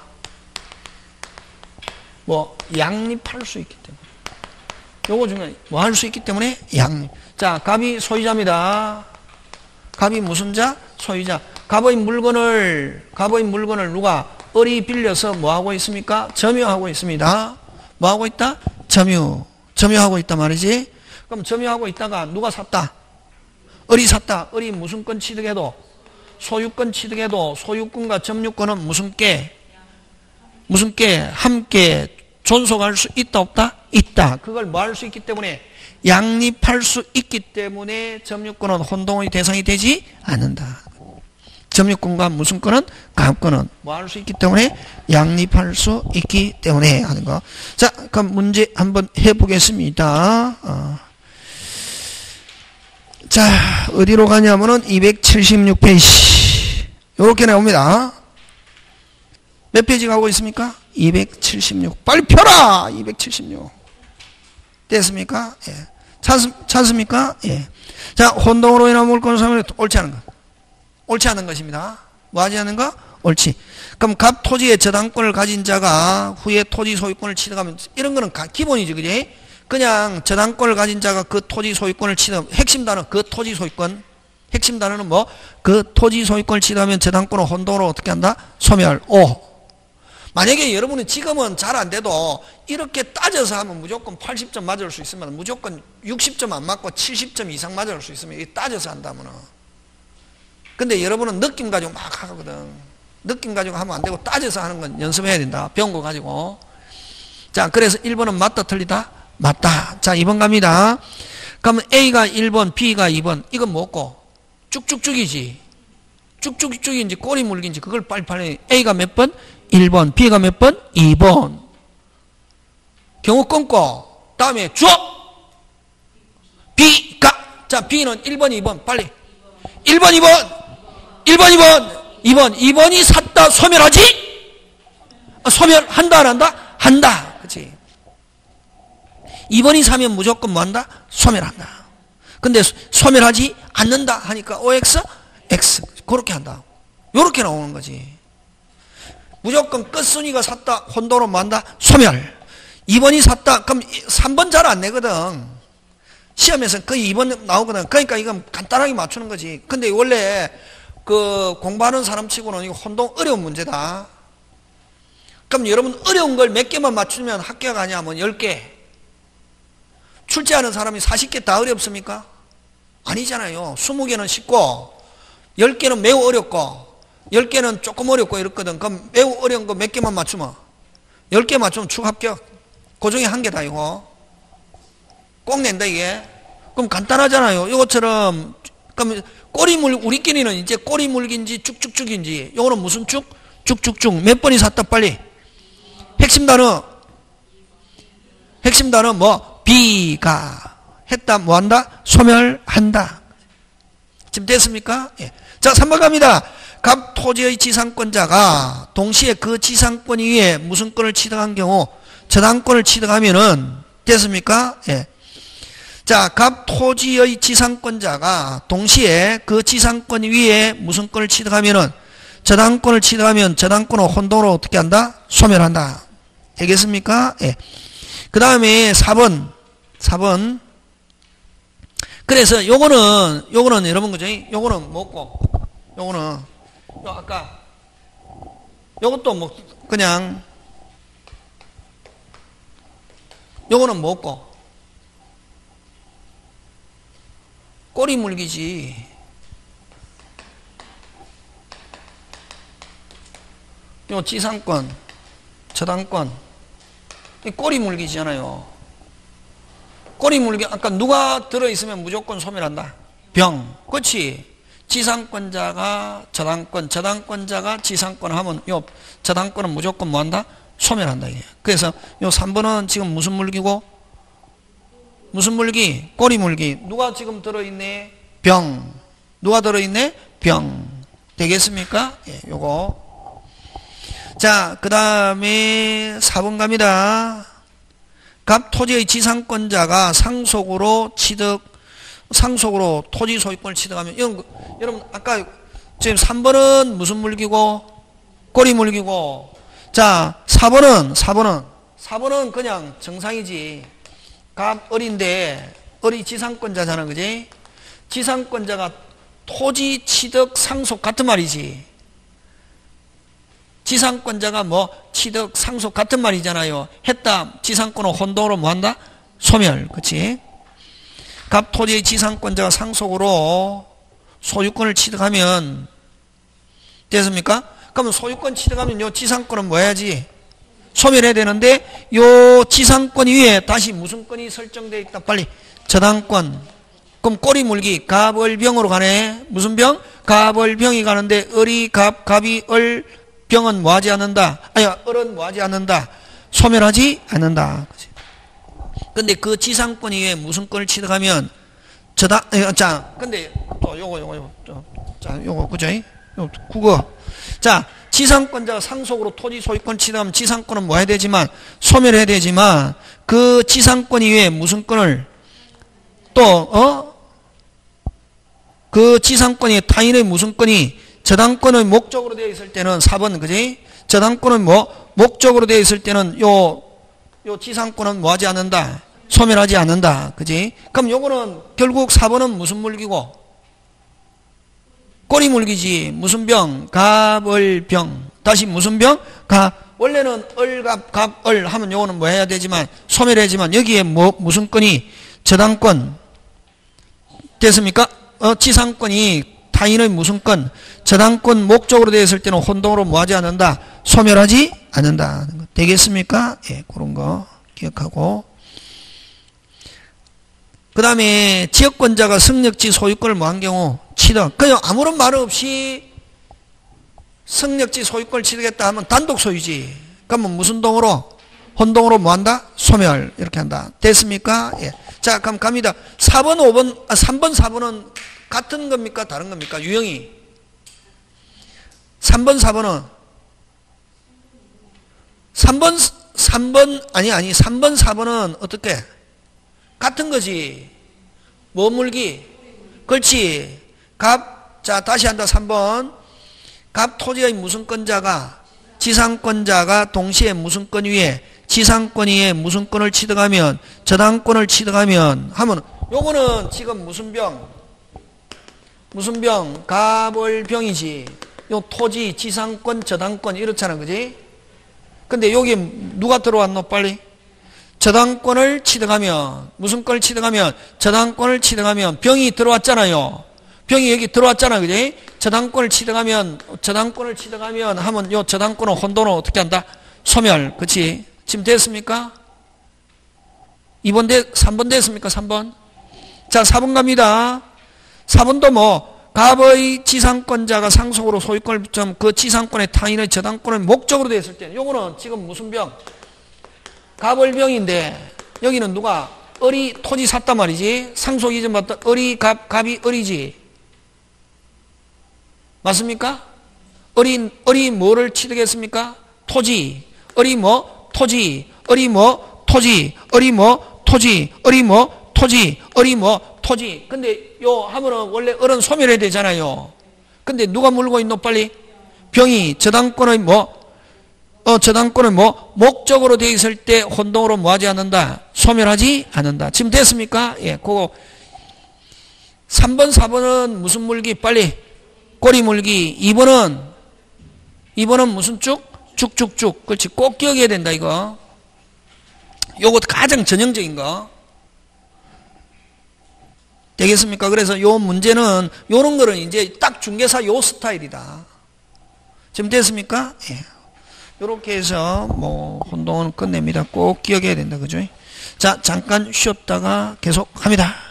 뭐 양립할 수 있기 때문에. 요거 중에 뭐 할 수 있기 때문에 양립. 자, 갑이 소유자입니다. 갑이 무슨 자? 소유자. 갑의 물건을 갑의 물건을 누가? 을이 빌려서 뭐 하고 있습니까? 점유하고 있습니다. 뭐 하고 있다? 점유. 점유하고 있단 말이지. 그럼 점유하고 있다가 누가 샀다? 을이 샀다. 을이 무슨 권 취득해도? 소유권 취득해도 소유권과 점유권은 무슨 께? 무슨 께? 함께 존속할 수 있다 없다? 있다. 그걸 뭐 할 수 있기 때문에 양립할 수 있기 때문에 점유권은 혼동의 대상이 되지 않는다. 점유권과 무슨 권은? 가압권은 뭐 할 수 있기 때문에 양립할 수 있기 때문에 하는 거. 자, 그럼 문제 한번 해보겠습니다. 어. 자, 어디로 가냐면은 이백칠십육 페이지. 요렇게 나옵니다. 몇 페이지 가고 있습니까? 이백칠십육. 빨리 펴라! 이백칠십육. 됐습니까? 예. 찾, 찾습니까? 예. 자, 혼동으로 인한 물권 소멸이 옳지 않은 것. 옳지 않은 것입니다. 뭐 하지 않는 거? 옳지. 그럼 갑 토지의 저당권을 가진 자가 후에 토지 소유권을 취득하면, 이런 거는 기본이지, 그지? 그냥 저당권을 가진 자가 그 토지 소유권을 취득하면, 핵심 단어, 그 토지 소유권. 핵심 단어는 뭐? 그 토지 소유권을 취득하면 저당권을 혼동으로 어떻게 한다? 소멸. 오. 만약에 여러분은 지금은 잘 안 돼도 이렇게 따져서 하면 무조건 팔십 점 맞을 수 있으면 무조건 육십 점 안 맞고 칠십 점 이상 맞을 수 있으면 이 따져서 한다면은. 근데 여러분은 느낌 가지고 막 하거든. 느낌 가지고 하면 안 되고 따져서 하는 건 연습해야 된다. 배운 거 가지고. 자, 그래서 일 번은 맞다 틀리다? 맞다. 자, 이 번 갑니다. 그러면 A가 일 번, B가 이 번. 이건 뭐고? 쭉쭉쭉이지. 쭉쭉쭉인지 꼬리 물기인지 그걸 빨리빨리. A가 몇 번? 일 번. B가 몇 번? 이 번. 경우 끊고 다음에 줘. B가. 자, B는 일 번, 이 번. 빨리. 일 번, 이 번. 일 번, 이 번. 이 번. 이 번이 샀다. 소멸하지? 소멸한다, 안 한다? 한다. 그치? 이 번이 사면 무조건 뭐 한다? 소멸한다. 근데 소멸하지 않는다 하니까 오엑스, X. 그렇게 한다. 요렇게 나오는 거지. 무조건 끝순위가 샀다. 혼동으로 뭐 한다? 소멸. 이 번이 샀다. 그럼 삼 번 잘 안 내거든. 시험에서 거의 이 번 나오거든. 그러니까 이건 간단하게 맞추는 거지. 근데 원래 그 공부하는 사람 치고는 이거 혼동 어려운 문제다. 그럼 여러분 어려운 걸 몇 개만 맞추면 합격 아니야? 열 개. 출제하는 사람이 사십 개 다 어렵습니까? 아니잖아요. 스무 개는 쉽고 열 개는 매우 어렵고 열 개는 조금 어렵고 이렇거든. 그럼 매우 어려운 거 몇 개만 맞추면 열 개 맞추면 축 합격. 그 중에 한 개다 이거. 꼭 낸다 이게. 그럼 간단하잖아요. 이것처럼 그럼 꼬리물 우리끼리는 이제 꼬리물기인지 쭉쭉쭉인지 요거는 무슨 쭉? 쭉쭉쭉. 몇 번이 샀다 빨리. 핵심 단어. 핵심 단어 뭐? B가 했다 뭐 한다? 소멸한다. 지금 됐습니까? 예. 자, 삼 번 갑니다. 갑 토지의 지상권자가 동시에 그 지상권 위에 무슨 권을 취득한 경우 저당권을 취득하면은 됐습니까? 예. 자, 갑 토지의 지상권자가 동시에 그 지상권 위에 무슨 권을 취득하면은 저당권을 취득하면 저당권을 혼동으로 어떻게 한다? 소멸한다. 되겠습니까? 예. 그 다음에 사 번. 사 번. 그래서 요거는, 요거는 여러분 그죠? 요거는 뭐고? 요거는, 요 아까, 요것도 뭐, 그냥, 요거는 뭐고? 꼬리 물기지. 요 지상권, 저당권. 꼬리 물기잖아요. 꼬리 물기, 아까 누가 들어있으면 무조건 소멸한다. 병. 그렇지. 지상권자가 저당권, 저당권자가 지상권을 하면 요 저당권은 무조건 뭐 한다? 소멸한다. 이게. 그래서 요 삼 번은 지금 무슨 물기고? 무슨 물기? 꼬리 물기. 누가 지금 들어있네? 병. 누가 들어있네? 병. 되겠습니까? 예, 요거. 자, 그 다음에 사 번 갑니다. 갑 토지의 지상권자가 상속으로 취득, 상속으로 토지 소유권을 취득하면, 여러분, 여러분 아까 지금 삼 번은 무슨 물기고? 꼬리 물기고. 자, 사 번은, 사 번은, 사 번은 그냥 정상이지. 갑 어린데, 어리 지상권자잖아, 그지? 지상권자가 토지 취득 상속 같은 말이지. 지상권자가 뭐 취득 상속 같은 말이잖아요. 했다 지상권을 혼동으로 뭐 한다? 소멸. 그치? 갑 토지의 지상권자가 상속으로 소유권을 취득하면 됐습니까? 그러면 소유권 취득하면 요 지상권은 뭐 해야지? 소멸해야 되는데 요 지상권 위에 다시 무슨 권이 설정되어 있다. 빨리. 저당권. 그럼 꼬리 물기 갑을병으로 가네. 무슨 병? 갑을병이 가는데 을이 갑, 갑이 을, 병은 뭐하지 않는다. 아니 을은 뭐하지 않는다. 소멸하지 않는다. 근데 그 지상권 위에 무슨 권을 취득하면 저당, 자, 근데 또 요거 요거 요거 자 요거 그죠? 요 국어. 자, 지상권자가 상속으로 토지 소유권 취득하면 지상권은 뭐 해야 되지만 소멸해야 되지만 그 지상권 이외에 무슨 권을 또 어? 그 지상권이 타인의 무슨 권이 저당권의 목적으로 되어 있을 때는 사 번 그지? 저당권은 뭐 목적으로 되어 있을 때는 요 요 지상권은 뭐 하지 않는다. 소멸하지 않는다. 그지? 그럼 요거는 결국 사 번은 무슨 물기고? 꼬리 물기지. 무슨 병? 갑을병. 다시 무슨 병? 가. 원래는 을갑 갑을 하면 요거는 뭐 해야 되지만 소멸해야지만 여기에 뭐 무슨 권이 저당권 됐습니까? 어 지상권이 타인의 무슨 권 저당권 목적으로 되어 있을 때는 혼동으로 뭐 하지 않는다. 소멸하지 않는다. 되겠습니까? 예, 그런 거 기억하고. 그 다음에 지역권자가 승력지 소유권을 뭐 한 경우 취득. 그냥 아무런 말 없이 승력지 소유권을 취득했다 하면 단독 소유지. 그러면 무슨 동으로? 혼동으로 뭐 한다? 소멸. 이렇게 한다. 됐습니까? 예. 자, 그럼 갑니다. 사 번, 오 번, 아, 삼 번, 사 번은 같은 겁니까? 다른 겁니까? 유형이. 삼 번, 사 번은 삼 번, 삼 번, 아니, 아니, 삼 번, 사 번은 어떻게? 같은 거지. 뭐 물기? 그렇지. 갑, 자, 다시 한다. 삼 번. 갑 토지의 무슨 권자가, 지상권자가 동시에 무슨 권 위에, 지상권 위에 무슨 권을 취득하면, 저당권을 취득하면, 하면, 요거는 지금 무슨 병? 무슨 병? 갑을병이지. 요 토지, 지상권, 저당권 이렇잖아. 그지? 근데 여기 누가 들어왔노? 빨리. 저당권을 취득하면 무슨 권을 취득하면 저당권을 취득하면 병이 들어왔잖아요. 병이 여기 들어왔잖아. 그지? 저당권을 취득하면 저당권을 취득하면 하면 요 저당권은 혼돈을 어떻게 한다? 소멸. 그치? 지금 됐습니까? 이 번 됐, 삼 번 됐습니까? 삼 번. 자, 사 번 갑니다. 사 번도 뭐 갑의 지상권자가 상속으로 소유권을 좀 그 지상권의 타인의 저당권을 목적으로 되어 있을 때는 요거는 지금 무슨 병? 갑을병인데 여기는 누가 을이 토지 샀단 말이지. 상속 이전 받다 을이 갑 갑이 을이지. 맞습니까? 을이 을이 뭐를 취득했습니까? 토지. 을이 뭐 토지. 을이 뭐 토지. 을이 뭐 토지. 을이 뭐 토지. 을이 뭐 토지. 근데 요 하면은 원래 을은 소멸해야 되잖아요. 근데 누가 물고 있노? 빨리. 병이 저당권의 뭐 어, 저당권은 뭐, 목적으로 되어 있을 때 혼동으로 뭐 하지 않는다? 소멸하지 않는다. 지금 됐습니까? 예, 그거. 삼 번, 사 번은 무슨 물기? 빨리. 꼬리 물기. 이 번은, 이 번은 무슨 쭉? 쭉쭉쭉. 그렇지. 꼭 기억해야 된다, 이거. 요거 가장 전형적인 거. 되겠습니까? 그래서 요 문제는, 요런 거는 이제 딱 중개사 요 스타일이다. 지금 됐습니까? 예. 이렇게 해서 뭐 혼동은 끝냅니다. 꼭 기억해야 된다. 그죠? 자, 잠깐 쉬었다가 계속 합니다.